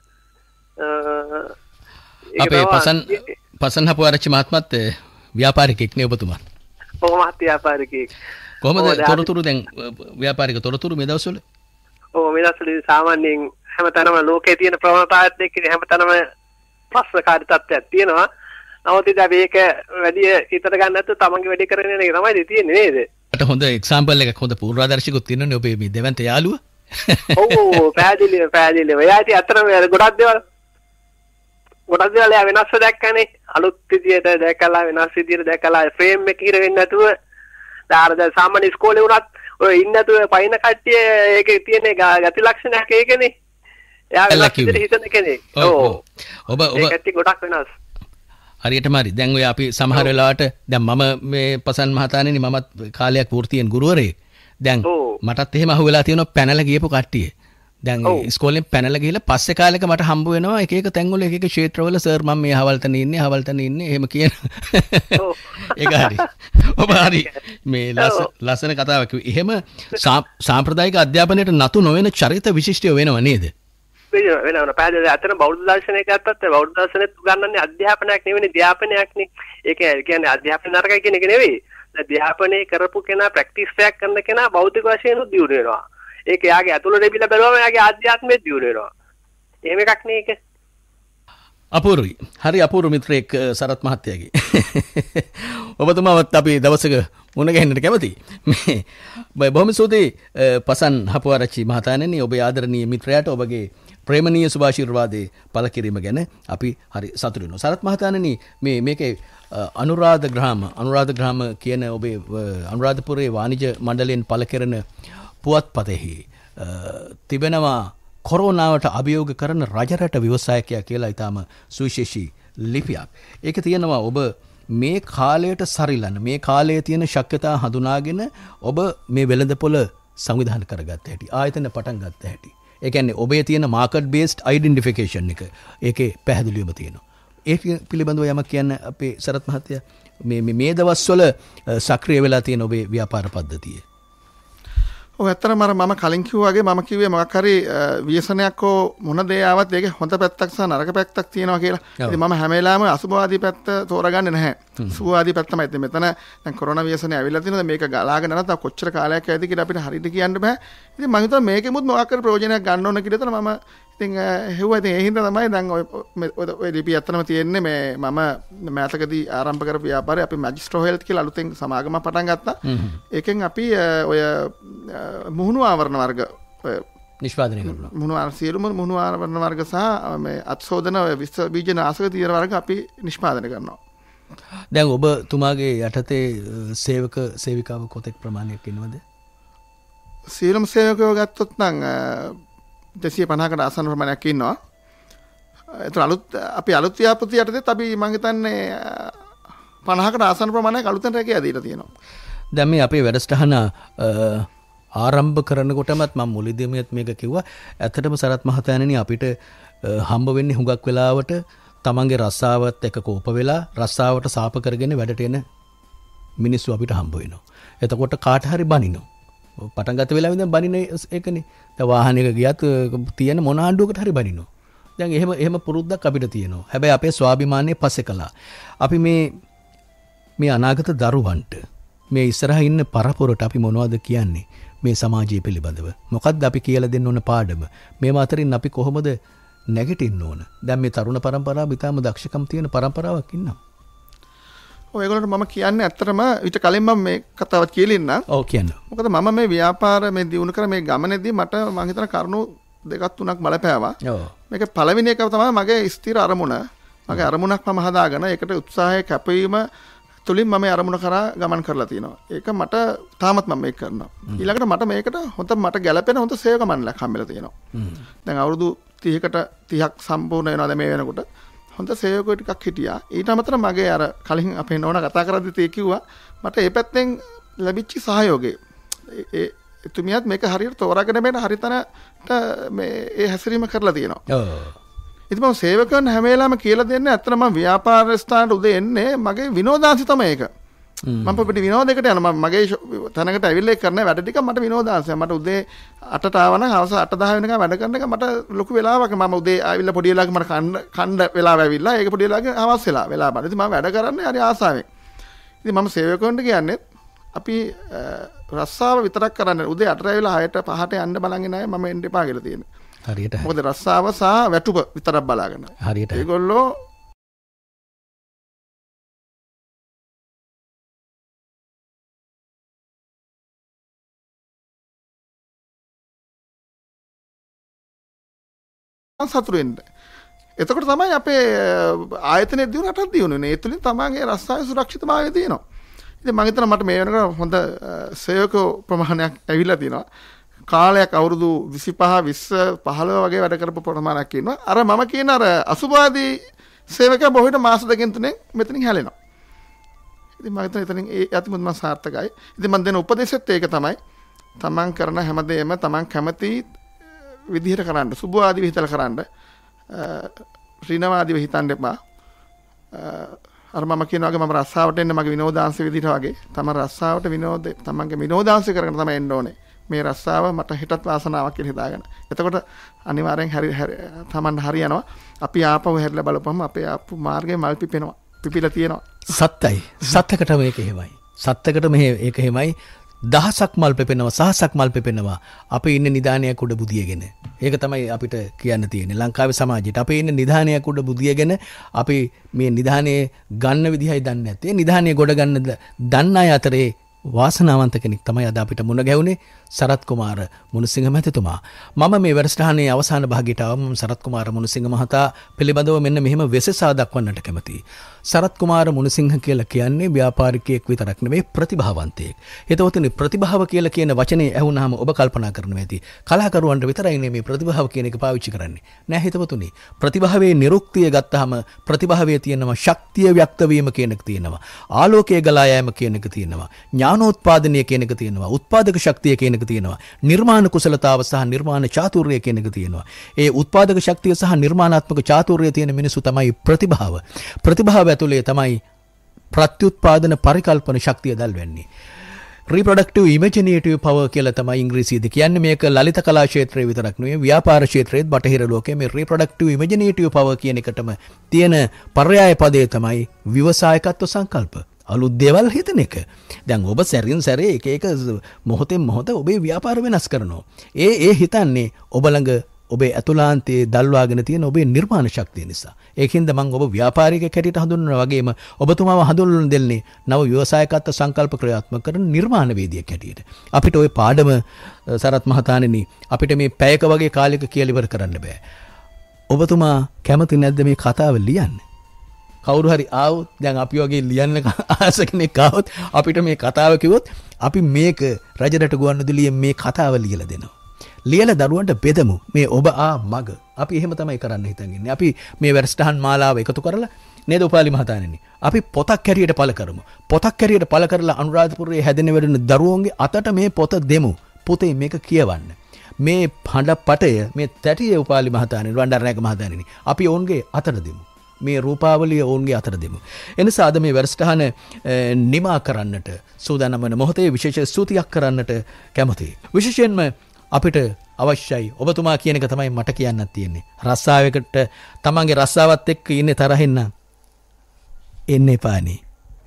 අපේ පසන් පසන් හපුආරච්චි මහත්මත් ව්‍යාපාරිකෙක් නේ ඔබතුමා. ඔව් මහත් ව්‍යාපාරිකෙක්. කොහොමද තොරතුරු දැන් ව්‍යාපාරික තොරතුරු මේ දවස්වල? ඔව් මේ දවස්වල සාමාන්‍යයෙන් හැමතැනම ලෝකයේ තියෙන ප්‍රවණතාවත් එක්ක හැමතැනම ප්‍රශ්නකාරී තත්ත්වයක් තියෙනවා. නමුත් ඉතින් අපි ඒක වැඩි හිතට ගන්න නැත්නම් තමන්ගේ වැඩේ කරගෙන යන එක තමයි තියෙන්නේ නේද? මට හොඳ එක්සැම්පල් එකක් හොඳ පූර්වාදර්ශිකුත් තියෙනනේ ඔබේ මේ දෙවන්ත යාළුවා. ඔව් පැහැදිලිව පැහැදිලිව. එයා ඉතින් අතරම ගොඩක් දේවල් ගොඩක් දේවල් එයා වෙනස්ව දැක්කනේ. අලුත් විදියට දැකලා වෙනස් විදියට දැකලා ෆ්‍රේම් එක හිර වෙන්නේ නැතුව දාරද සාමාන්‍ය ඉස්කෝලේ වුණත් ඔය ඉන්න නැතුව පයින් කට්ටිය ඒකේ තියෙන ගති ලක්ෂණයක් ඒකනේ. එයා වෙනස් විදියට හිතන කෙනෙක්. ඔව්. ඔබ ඔබ ඒකත් ගොඩක් වෙනස්. හරියටම හරි. දැන් ඔය අපි සමහර වෙලාවට දැන් මම මේ පසන් මහතාණෙනි මමත් කාලයක් වෘත්තියෙන් ගුරුවරයෙක්. දැන් මටත් එහෙම අහුවෙලා තියෙනවා පැනලා ගියපු කට්ටිය. දැන් ඉස්කෝලෙන් පැනලා ගිහලා පස්සේ කාලෙක මට හම්බ වෙනවා එක එක තැන්වල එක එක ක්ෂේත්‍රවල සර් මම මේ හවල්තන ඉන්නේ හවල්තන ඉන්නේ එහෙම කියන. ඒක හරි. ඔබ හරි මේ ලස්සන කතාවක්. එහෙම සාම්ප්‍රදායික අධ්‍යාපනයට නතු නොවන චරිත විශිෂ්ටය වෙනව නේද? වෙනවන පැහැදිලි. අතන බෞද්ධ දර්ශනය ගත්තත් බෞද්ධ දර්ශනෙත් උගන්වන්නේ අධ්‍යාපනයක් නෙවෙයි ධ්‍යාපනයක්නේ. ඒක කියන්නේ අධ්‍යාපන නරකයි කියන එක නෙවෙයි. ධ්‍යාපනය කරපු කෙනා ප්‍රැක්ටිස් එකක් කරන කෙනා භෞතික වශයෙන් දියුණු වෙනවා. ඒක යාගේ අතුල දෙබිලා බැලුවම යාගේ ආධ්‍යාත්මෙත් දියුණු වෙනවා. එහෙම එකක් නේ ඒක. අපූර්වයි. හරි අපූර්ව මිත්‍රයෙක් සරත් මහත්තයාගේ. ඔබතුමාවත් අපි දවසක මුණ ගැහෙන්නට කැමතියි. මේ බොහොම ස්තුතියි පසන් හපුආරච්චි මහතාණෙනි ඔබේ ආදරණීය මිත්‍රයාට ඔබගේ ප්‍රේමණීය සුභාශිර්වාදේ පළ කිරීම ගැන අපි හරි සතුටු වෙනවා. සරත් මහතාණෙනි මේ මේකේ අනුරාධ ග්‍රාම අනුරාධ ග්‍රාම කියන ඔබේ අනුරාධපුරයේ වාණිජ මණ්ඩලයෙන් පළ කෙරෙන පුවත්පතෙහි තිබෙනවා කොරෝනාවට අභියෝග කරන රජරට ව්‍යවසායකයා කියලා ඊටාම සුවිශේෂී ලිපියක්. ඒක තියෙනවා ඔබ මේ කාලයට සරිලන මේ කාලයේ තියෙන ශක්්‍යතා හඳුනාගෙන ඔබ මේ වෙළඳපොළ සංවිධානය කරගත්ත හැටි ආයතන පටන් ගත්ත හැටි. ඒ කියන්නේ ඔබේ තියෙන මාකට් බේස්ඩ් අයිඩෙන්ටිෆිකේෂන් එක ඒකේ පැහැදිලිවම තියෙනවා. ඒක පිළිබඳව යමක් කියන්න අපේ සරත් මහත්තයා මේ මේ දවස්වල සක්‍රිය වෙලා තියෙන ඔබේ ව්‍යාපාර පද්ධතිය. ඔව් ඇත්තටම අර මම කලින් කිව්වා වගේ මම කිව්වේ මොකක් හරි ව්‍යසනයක් හෝ මොන දේ ආවත් ඒකේ හොඳ පැත්තක් සහ නරක පැත්තක් තියෙනවා කියලා. ඉතින් මම හැම වෙලාවෙම අසුභවාදී පැත්ත තෝරගන්නේ නැහැ. සුභවාදී පැත්ත තමයි. ඉතින් මෙතන දැන් කොරෝනා ව්‍යසනය ඇවිල්ලා තියෙනවා. මේක ගලාගෙන යනවා. තව කොච්චර කාලයක් ඇයිද කියලා අපිට හරියට කියන්න බෑ. ඉතින් මම හිතුවා මේකෙමුත් මොකක් හරි ප්‍රයෝජනයක් ගන්න ඕන කියලා තමයි මම ඉතින් හෙව්වා. ඉතින් ඒ හින්දා තමයි දැන් ඔය ඔය ලිපි ඇත්තටම තියෙන්නේ මේ මම මෑතකදී ආරම්භ කරපු ව්‍යාපාරය අපි මැජිස්ට්‍රෝ හෙල්ත් කියලා අලුතෙන් සමාගමක් පටන් ගත්තා. ඒකෙන් අපි ඔය මුහුණු ආවරණ වර්ග නිෂ්පාදනය කරනවා. මුහුණු සියලුම මුහුණු ආවරණ වර්ග සහ මේ අත්සෝදන විස බීජ නාශක තීර වර්ග අපි නිෂ්පාදනය කරනවා. දැන් ඔබ තුමාගේ යටතේ සේවක සේවිකාව කොතෙක් ප්‍රමාණයක් ඉන්නවද? සියලුම සේවකයෝ ගත්තොත් නම් දෙසිය පනහකට ආසන්න ප්‍රමාණයක් ඉන්නවා. ඒතර අලුත් අපි අලුත් ව්‍යාපෘති යටතේත් අපි මම හිතන්නේ පනහකට ආසන්න ප්‍රමාණයක් අලුතෙන් රැකියාව දීලා තියෙනවා. දැන් මේ අපේ වැඩසටහන ආරම්භ කරනකොටමත් මම මුලින්දීමත් මේක කිව්වා. ඇත්තටම සරත් මහතාණෙනි අපිට හම්බ වෙන්නේ හුඟක් වෙලාවට තමන්ගේ රස්සාවත් එක්ක කෝප වෙලා රස්සාවට සාප කරගෙන වැඩට එන මිනිස්සු අපිට හම්බ වෙනවා. එතකොට කාට හරි බනිනවා. පටන් ගත්ත වෙලාවෙ ඉඳන් බනින එකනේ. දැන් වාහනයක ගියත් තියෙන මොන ආණ්ඩුවකට හරි බනිනවා. දැන් එහෙම එහෙම පුරුද්දක් අපිට තියෙනවා. හැබැයි අපේ ස්වාභිමානය පස්සේ කළා. අපි මේ මේ අනාගත දරුවන්ට මේ ඉස්සරහ ඉන්න පරපුරට අපි මොනවද කියන්නේ මේ සමාජය පිළිබඳව? මොකක්ද අපි කියලා දෙන්න ඕන පාඩම? මේව අතරින් අපි කොහොමද නැගිටින්න ඕන? දැන් මේ තරුණ පරම්පරාව ඉතාම දක්ෂකම් තියෙන පරම්පරාවක් ඉන්නවා. ඔය ඒගොල්ලන්ට මම කියන්නේ ඇත්තටම ඊට කලින් මම මේ කතාවත් කියලා ඉන්නම්. ඔව් කියන්න. මොකද මම මේ ව්‍යාපාර මේ දිනු කර මේ ගමනේදී මට මම හිතන කරුණු දෙකක් තුනක් බලපෑවා. ඔව්. මේක පළවෙනි එක තමයි මගේ ස්ථිර අරමුණ. මගේ අරමුණක් මම හදාගෙන ඒකට උත්සාහය කැපවීම තුලින් මම අරමුණ කරා ගමන් කරලා තියෙනවා. ඒක මට තාමත් මම මේක කරනවා. ඊළඟට මට මේකට හොඳ මට ගැළපෙන හොඳ සේවක මණ්ඩලයක් හම්බෙලා තියෙනවා. දැන් අවුරුදු තිහකට තිහක් සම්පූර්ණ වෙනවා දැන් මේ වෙනකොට. හොඳ සේවකයෝ ටිකක් හිටියා. ඊට අමතරව මගේ අර කලින් අපේ නෝනා කතා කරද්දිත් ඒ කිව්වා මට ඒ පැත්තෙන් ලැබිච්ච සහයෝගය. ඒ එතුමියත් මේක හරියට තෝරාගෙන මේන හරිතනට මේ ඒ හැසිරීම කරලා තියෙනවා. ඔව්. ඉතින් මම සේවකයන් හැම වෙලාවෙම කියලා දෙන්නේ ඇත්තට මම ව්‍යාපාර ස්ථානට උදේ එන්නේ මගේ විනෝදාංශය තමයි ඒක. මම පොඩි විනෝදයකට යනවා. මගේ තැනකට ඇවිල්ලා ඒ කරන වැඩ ටික මට විනෝදාංශය. මට උදේ අටට ආවනම් හවස අට දහ වෙනකම් වැඩ කරන එක මට ලොකු වෙලාවක්. මම උදේ ආවිල්ලා පොඩි වෙලාවක මට කන්න කන්න වෙලාව ඇවිල්ලා ඒක පොඩි වෙලාවක හවස් වෙලා වෙලා බලන්න. ඉතින් මම වැඩ කරන්නේ හරි ආසාවෙන්. ඉතින් මම සේවකයන්ට කියන්නේ අපි රස්සාව විතරක් කරන්නේ උදේ අටට ඇවිල්ලා හයට පහට යන්න බලන්නේ නැහැ මම එන්න එපා කියලා තියෙනවා. හරියට. මොකද රස්සාව සහ වැටුප විතරක් බලාගෙන. හරියට. ඒගොල්ලෝ සතුටු වෙන්න. එතකොට තමයි අපේ ආයතනයේ දියුණු රටක් දියුණු වෙන්නේ. ඒ තුලින් තමයිගේ රස්සාවේ සුරක්ෂිතභාවය තියෙනවා. ඉතින් මම හිතනවා මට මේ වෙනකොට හොඳ සේවකෝ ප්‍රමාණයක් ඇවිල්ලා තියෙනවා. කාලයක් අවුරුදු විසිපහ විස්ස පහළොව වගේ වැඩ කරපු ප්‍රමාණයක් ඉන්නවා. අර මම කියන අර අසුභවාදී සේවකයා බොහෝට මාස දෙකකින් තුනෙන් මෙතනින් හැලෙනවා. ඉතින් මම හිතනවා එතනින් ඒ යතිමුත් මම සාර්ථකයි. ඉතින් මම දෙන උපදේශෙත් ඒක තමයි. තමන් කරන හැමදේම තමන් කැමති විදිහට කරන්න. සුභවාදීව හිතලා කරන්න. ඍණවාදීව හිතන්න එපා. අර මම කියනවා වගේ මම රස්සාවට එන්න මගේ විනෝදාංශ විදිහට වගේ. තම රස්සාවට විනෝද තමන්ගේ විනෝදාංශ කරගෙන තමයි එන්න ඕනේ. මේ රස්සාව මට හිතත් වාසනාවක් කියලා හිතාගෙන. එතකොට අනිවාර්යෙන් හරි තමන් හරියනවා. අපි ආපහු හැරිලා බලපුවම අපේ ආපු මාර්ගයේ මල් පිපෙනවා. පිපිලා තියෙනවා. සත්‍යයි. සත්‍යකට මේක එහෙමයි. සත්‍යකට මෙහෙ ඒක එහෙමයි. දහසක් මල් පෙපෙනවා සහසක් මල් පෙපෙනවා අපි ඉන්න නිදානයක් උඩ බුදියගෙන. ඒක තමයි අපිට කියන්න තියෙන්නේ ලංකාවේ සමාජයට. අපි ඉන්න නිදානයක් උඩ බුදියගෙන අපි මේ නිදානේ ගන්න විදිහයි දන්නේ නැත්තේ. නිදානේ ගොඩ ගන්න දන්න අය අතරේ වාසනාවන්ත කෙනෙක් තමයි අද අපිට මුණ ගැහුනේ සරත් කුමාර මුණසිංහ මහතුමා. මම මේ වැඩසටහනේ අවසාන භාගයට ආවම සරත් කුමාර මුණසිංහ මහතා පිළිබඳව මෙන්න මෙහෙම වෙසසා දක්වන්නට කැමතියි. සරත් කුමාර මුණසිංහ කියලා කියන්නේ ව්‍යාපාරිකයෙක් විතරක් නෙවෙයි ප්‍රතිභාවන්තයෙක්. හිතවතුනි ප්‍රතිභාව කියලා කියන වචනේ ඇහුනහම ඔබ කල්පනා කරනවා ඇති. කලාකරුවන්ට විතරයි මේ ප්‍රතිභාව කියන එක පාවිච්චි කරන්නේ. නෑ හිතවතුනි. ප්‍රතිභාවයේ නිරුක්තිය ගත්තාම ප්‍රතිභාවයේ තියෙනවා ශක්තිය ව්‍යක්ත වීම කියන එක තියෙනවා. ආලෝකයේ ගලා යෑම කියන එක තියෙනවා. ඥානෝත්පාදනය කියන එක තියෙනවා. උත්පාදක ශක්තිය කියන එක තියෙනවා. නිර්මාණ කුසලතාව සහ නිර්මාණ චාතුර්යය කියන එක තියෙනවා. ඒ උත්පාදක ශක්තිය සහ නිර්මාණාත්මක චාතුර්යය තියෙන මිනිසු තමයි ප්‍රතිභාව. ප්‍රතිභාව ඇතුලේ තමයි ප්‍රත්‍යුත්පාදන පරිකල්පන ශක්තිය දල්වන්නේ. reproductive imaginative power කියලා තමයි ඉංග්‍රීසියේදී කියන්නේ. මේක ලලිත කලා ක්ෂේත්‍රයේ විතරක් නෙවෙයි ව්‍යාපාර ක්ෂේත්‍රයේත් බටහිර ලෝකයේ මේ reproductive imaginative power කියන එකටම තියෙන පර්යාය පදේ තමයි ව්‍යවසායකත්ව සංකල්ප. අලුත් දේවල් හිතන එක. දැන් ඔබ සැරින් සැරේ එක එක මොහොතෙන් මොහොත ඔබේ ව්‍යාපාර වෙනස් කරනවා. ඒ ඒ හිතන්නේ ඔබ ළඟ ඔබේ අතුලාන්තයේ දල්වාගෙන තියෙන ඔබේ නිර්මාණ ශක්තිය නිසා. ඒකින්ද මම ඔබ ව්‍යාපාරිකයෙක් හැටියට හඳුන්වනවා වගේම ඔබතුමාව හඳුන්වන දෙන්නේ නව ව්‍යවසායකත්ව සංකල්ප ක්‍රියාත්මක කරන නිර්මාණවේදියෙක් හැටියට. අපිට ওই පාඩම සරත් මහතාණෙනි අපිට මේ පැයක වගේ කාලයක කියලා ඉවර කරන්න බෑ. ඔබතුමා කැමති නැද්ද මේ කතාව ලියන්න? කවුරු හරි ආවොත් දැන් අපි වගේ ලියන්න ආස කෙනෙක් ආවොත් අපිට මේ කතාව කිව්වොත් අපි මේක රජරට ගුවන්විදුලියෙන් මේ කතාව ලියලා දෙනවා. ලියලා දරුවන්ට බෙදමු. මේ ඔබ ආ මග. අපි එහෙම තමයි කරන්න හිතන් ඉන්නේ. අපි මේ වැඩසටහන් මාලාව එකතු කරලා නේද උපාලි මහතාණෙනි. අපි පොතක් හැටියට පළ කරමු. පොතක් හැටියට පළ කරලා අනුරාධපුරයේ හැදෙන වැඩෙන දරුවෝන්ගේ අතට මේ පොත දෙමු. පොතේ මේක කියවන්න. මේ හඬපටය මේ තැටිය උපාලි මහතාණෙනි වණ්ඩාරනායක මහතාණෙනි අපි ඔවුන්ගේ අතට දෙමු. මේ රූපාවලිය ඔවුන්ගේ අතට දෙමු. එනිසා අද මේ වැඩසටහන නිමා කරන්නට සූදානම් වන මොහොතේ විශේෂ ස්තුතියක් කරන්නට කැමතියි. විශේෂයෙන්ම අපිට අවශ්‍යයි ඔබතුමා කියන එක තමයි මට කියන්නත් තියෙන්නේ. රස්සාවකට තමන්ගේ රස්සාවත් එක්ක ඉන්නේ තරහින් නම් එන්න එපානේ.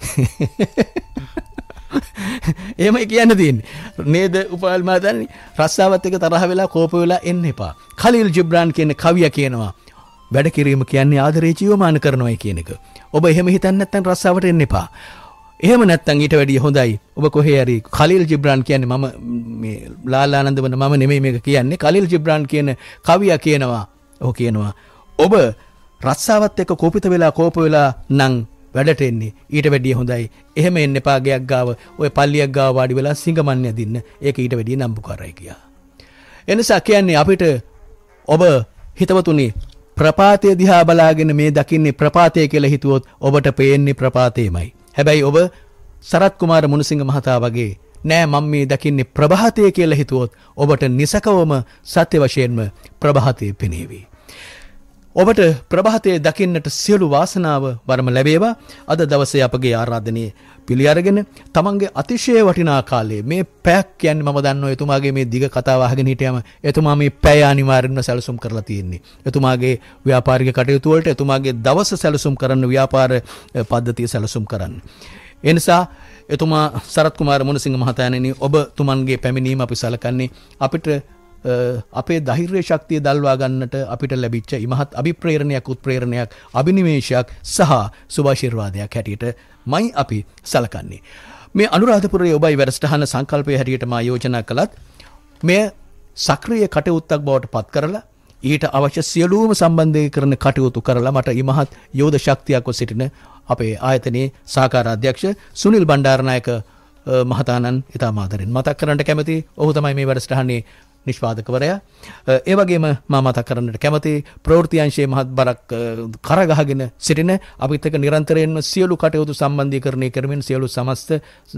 එහෙමයි කියන්න තියෙන්නේ. නේද උපාල් මහතාණනි රස්සාවත් එක්ක තරහ වෙලා කෝප වෙලා එන්න එපා. ඛලීල් ජිබ්‍රාන් කියන කවියා කියනවා වැඩ කිරීම කියන්නේ ආදරේ ජීවමාන කරනවායි කියන එක. ඔබ එහෙම හිතන්නේ නැත්නම් රස්සාවට එන්න එපා. එහෙම නැත්නම් ඊට වැඩිය හොඳයි. ඔබ කොහේ හරි ඛලීල් ජිබ්‍රාන් කියන්නේ මම මේ ලාලානන්ද වන මම නෙමෙයි මේක කියන්නේ. ඛලීල් ජිබ්‍රාන් කියන කවියා කියනවා. ඔහු කියනවා ඔබ රස්සාවත් එක්ක කෝපිත වෙලා කෝප වෙලා නම් වැඩට එන්නේ. ඊට වැඩිය හොඳයි. එහෙම එන්න එපා ගයක් ගාව ඔය පල්ලියක් ගාව වාඩි වෙලා සිංගමන් යදින්න. ඒක ඊට වැඩිය නම්බුකාරයි කියා. එනිසා කියන්නේ අපිට ඔබ හිතවතුනි ප්‍රපාතය දිහා බලාගෙන මේ දකින්නේ ප්‍රපාතය කියලා හිතුවොත් ඔබට පේන්නේ ප්‍රපාතයමයි. හැබැයි ඔබ සරත් කුමාර මුණසිංහ මහතා වගේ නෑ මම මේ දකින්නේ ප්‍රභාතය කියලා හිතුවොත් ඔබට නිසකවම සත්‍ය වශයෙන්ම ප්‍රභාතය පෙනේවි. ඔබට ප්‍රභාතය දකින්නට සියලු වාසනාව වරම ලැබේවා. අද දවසේ අපගේ ආරාධනයේ පිළි අරගෙන තමන්ගේ අතිශය වටිනා කාලයේ මේ පැයක් කියන්නේ මම දන්නවා එතුමාගේ මේ දිග කතාව අහගෙන හිටියම එතුමා මේ පැය අනිවාර්යෙන්ම සැලසුම් කරලා තියෙන්නේ. එතුමාගේ ව්‍යාපාරික කටයුතු වලට එතුමාගේ දවස සැලසුම් කරන්න ව්‍යාපාර පද්ධතිය සැලසුම් කරන්න. ඒ නිසා එතුමා සරත් කුමාර මුණසිංහ මහතාණෙනි ඔබ තුමන්ගේ පැමිණීම අපි සලකන්නේ අපිට අපේ ධෛර්ය ශක්තිය දල්වා ගන්නට අපිට ලැබිච්ච ඉමහත් අභිප්‍රේරණයක් උත්ප්‍රේරණයක් අභිනිවේෂයක් සහ සුභාශිර්වාදයක් හැටියට මයි අපි සලකන්නේ. මේ අනුරාධපුරයේ ඔබයි වැඩසටහන සංකල්පය හැටියට මා යෝජනා කළත් මේ සක්‍රීය කටයුත්තක් බවට පත් කරලා ඊට අවශ්‍ය සියලුම සම්බන්ධීකරණ කටයුතු කරලා මට ඉමහත් යෝධ ශක්තියක්ව සිටින අපේ ආයතනයේ සහකාර අධ්‍යක්ෂ සුනිල් බණ්ඩාරනායක මහතාණන් ඉතාම ආදරෙන් මතක් කරන්නට කැමති. ඔහු තමයි මේ වැඩසටහනේ නිෂ්පාදකවරයා. ඒ වගේම මම මතක් කරන්නට කැමති ප්‍රවෘත්ති අංශයේ මහත් බරක් කරගහගෙන සිටින අපිත් එක්ක නිරන්තරයෙන්ම සියලු කටයුතු සම්බන්ධීකරණය කරමින් සියලු සමස්ත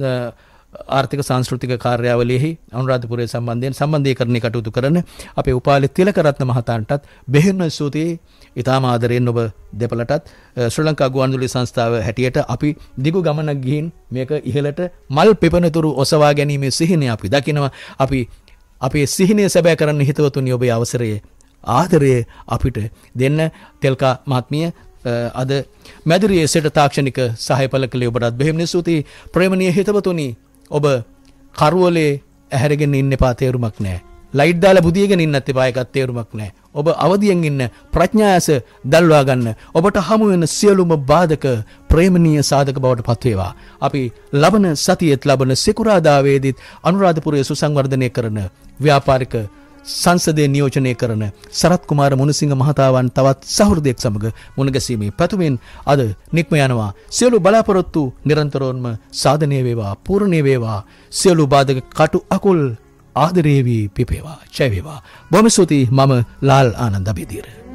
ආර්ථික සංස්කෘතික කාර්යාවලියෙහි අනුරාධපුරයේ සම්බන්ධයෙන් සම්බන්ධීකරණය කටයුතු කරන අපේ උපාලි තිලකරත්න මහතාන්ටත් බෙහෙන්ම ස්තුතියි. ඉතාම ආදරයෙන් ඔබ දෙපළටත් ශ්‍රී ලංකා ගුවන්විදුලි සංස්ථාව හැටියට අපි දිගු ගමනක් ගිහින් මේක ඉහළට මල් පෙපෙනතුරු ඔසවා ගැනීමේ සිහිනය අපි දකිනවා. අපි අපේ සිහිනය සැබෑ කරන්න හිතවතුනි ඔබේ අවසරයේ ආදරය අපිට දෙන්න. තෙල්කා මහත්මිය අද මැදිරියේ සිට තාක්ෂණික සහාය පළ කළේ ඔබටත් බෙහෙම ස්තුතියි. ප්‍රේමණීය හිතවතුනි ඔබ කරවලේ ඇහැරගෙන ඉන්න එපා, තේරුමක් නැහැ. ලයිට් දාලා බුදියගෙන ඉන්නත් එපා, ඒකත් තේරුමක් නැහැ. ඔබ අවදියෙන් ඉන්න, ප්‍රඥායස දල්වා ගන්න. ඔබට හමු වෙන සියලුම බාධක ප්‍රේමණීය සාධක බවට පත් වේවා. අපි ලබන සතියේත් ලබන සිකුරාදාවේදීත් අනුරාධපුරයේ සුසංවර්ධනය කරන ව්‍යාපාරික සංසදයේ නියෝජනය කරන සරත් කුමාර මුණසිංහ මහතාවන් තවත් සහෘදයෙක් සමග මුණගැසීමේ පැතුමින් අද නික්ම යනවා. සියලු බලාපොරොත්තු නිරන්තරවම සාධනය වේවා, පූර්ණේ වේවා. සියලු බාධක කටු අකුල් ආදරේ වී පිපේවා, ජය වේවා. බොහොම ස්තුතියි. මම ලාල් ආනන්ද අබේදීර.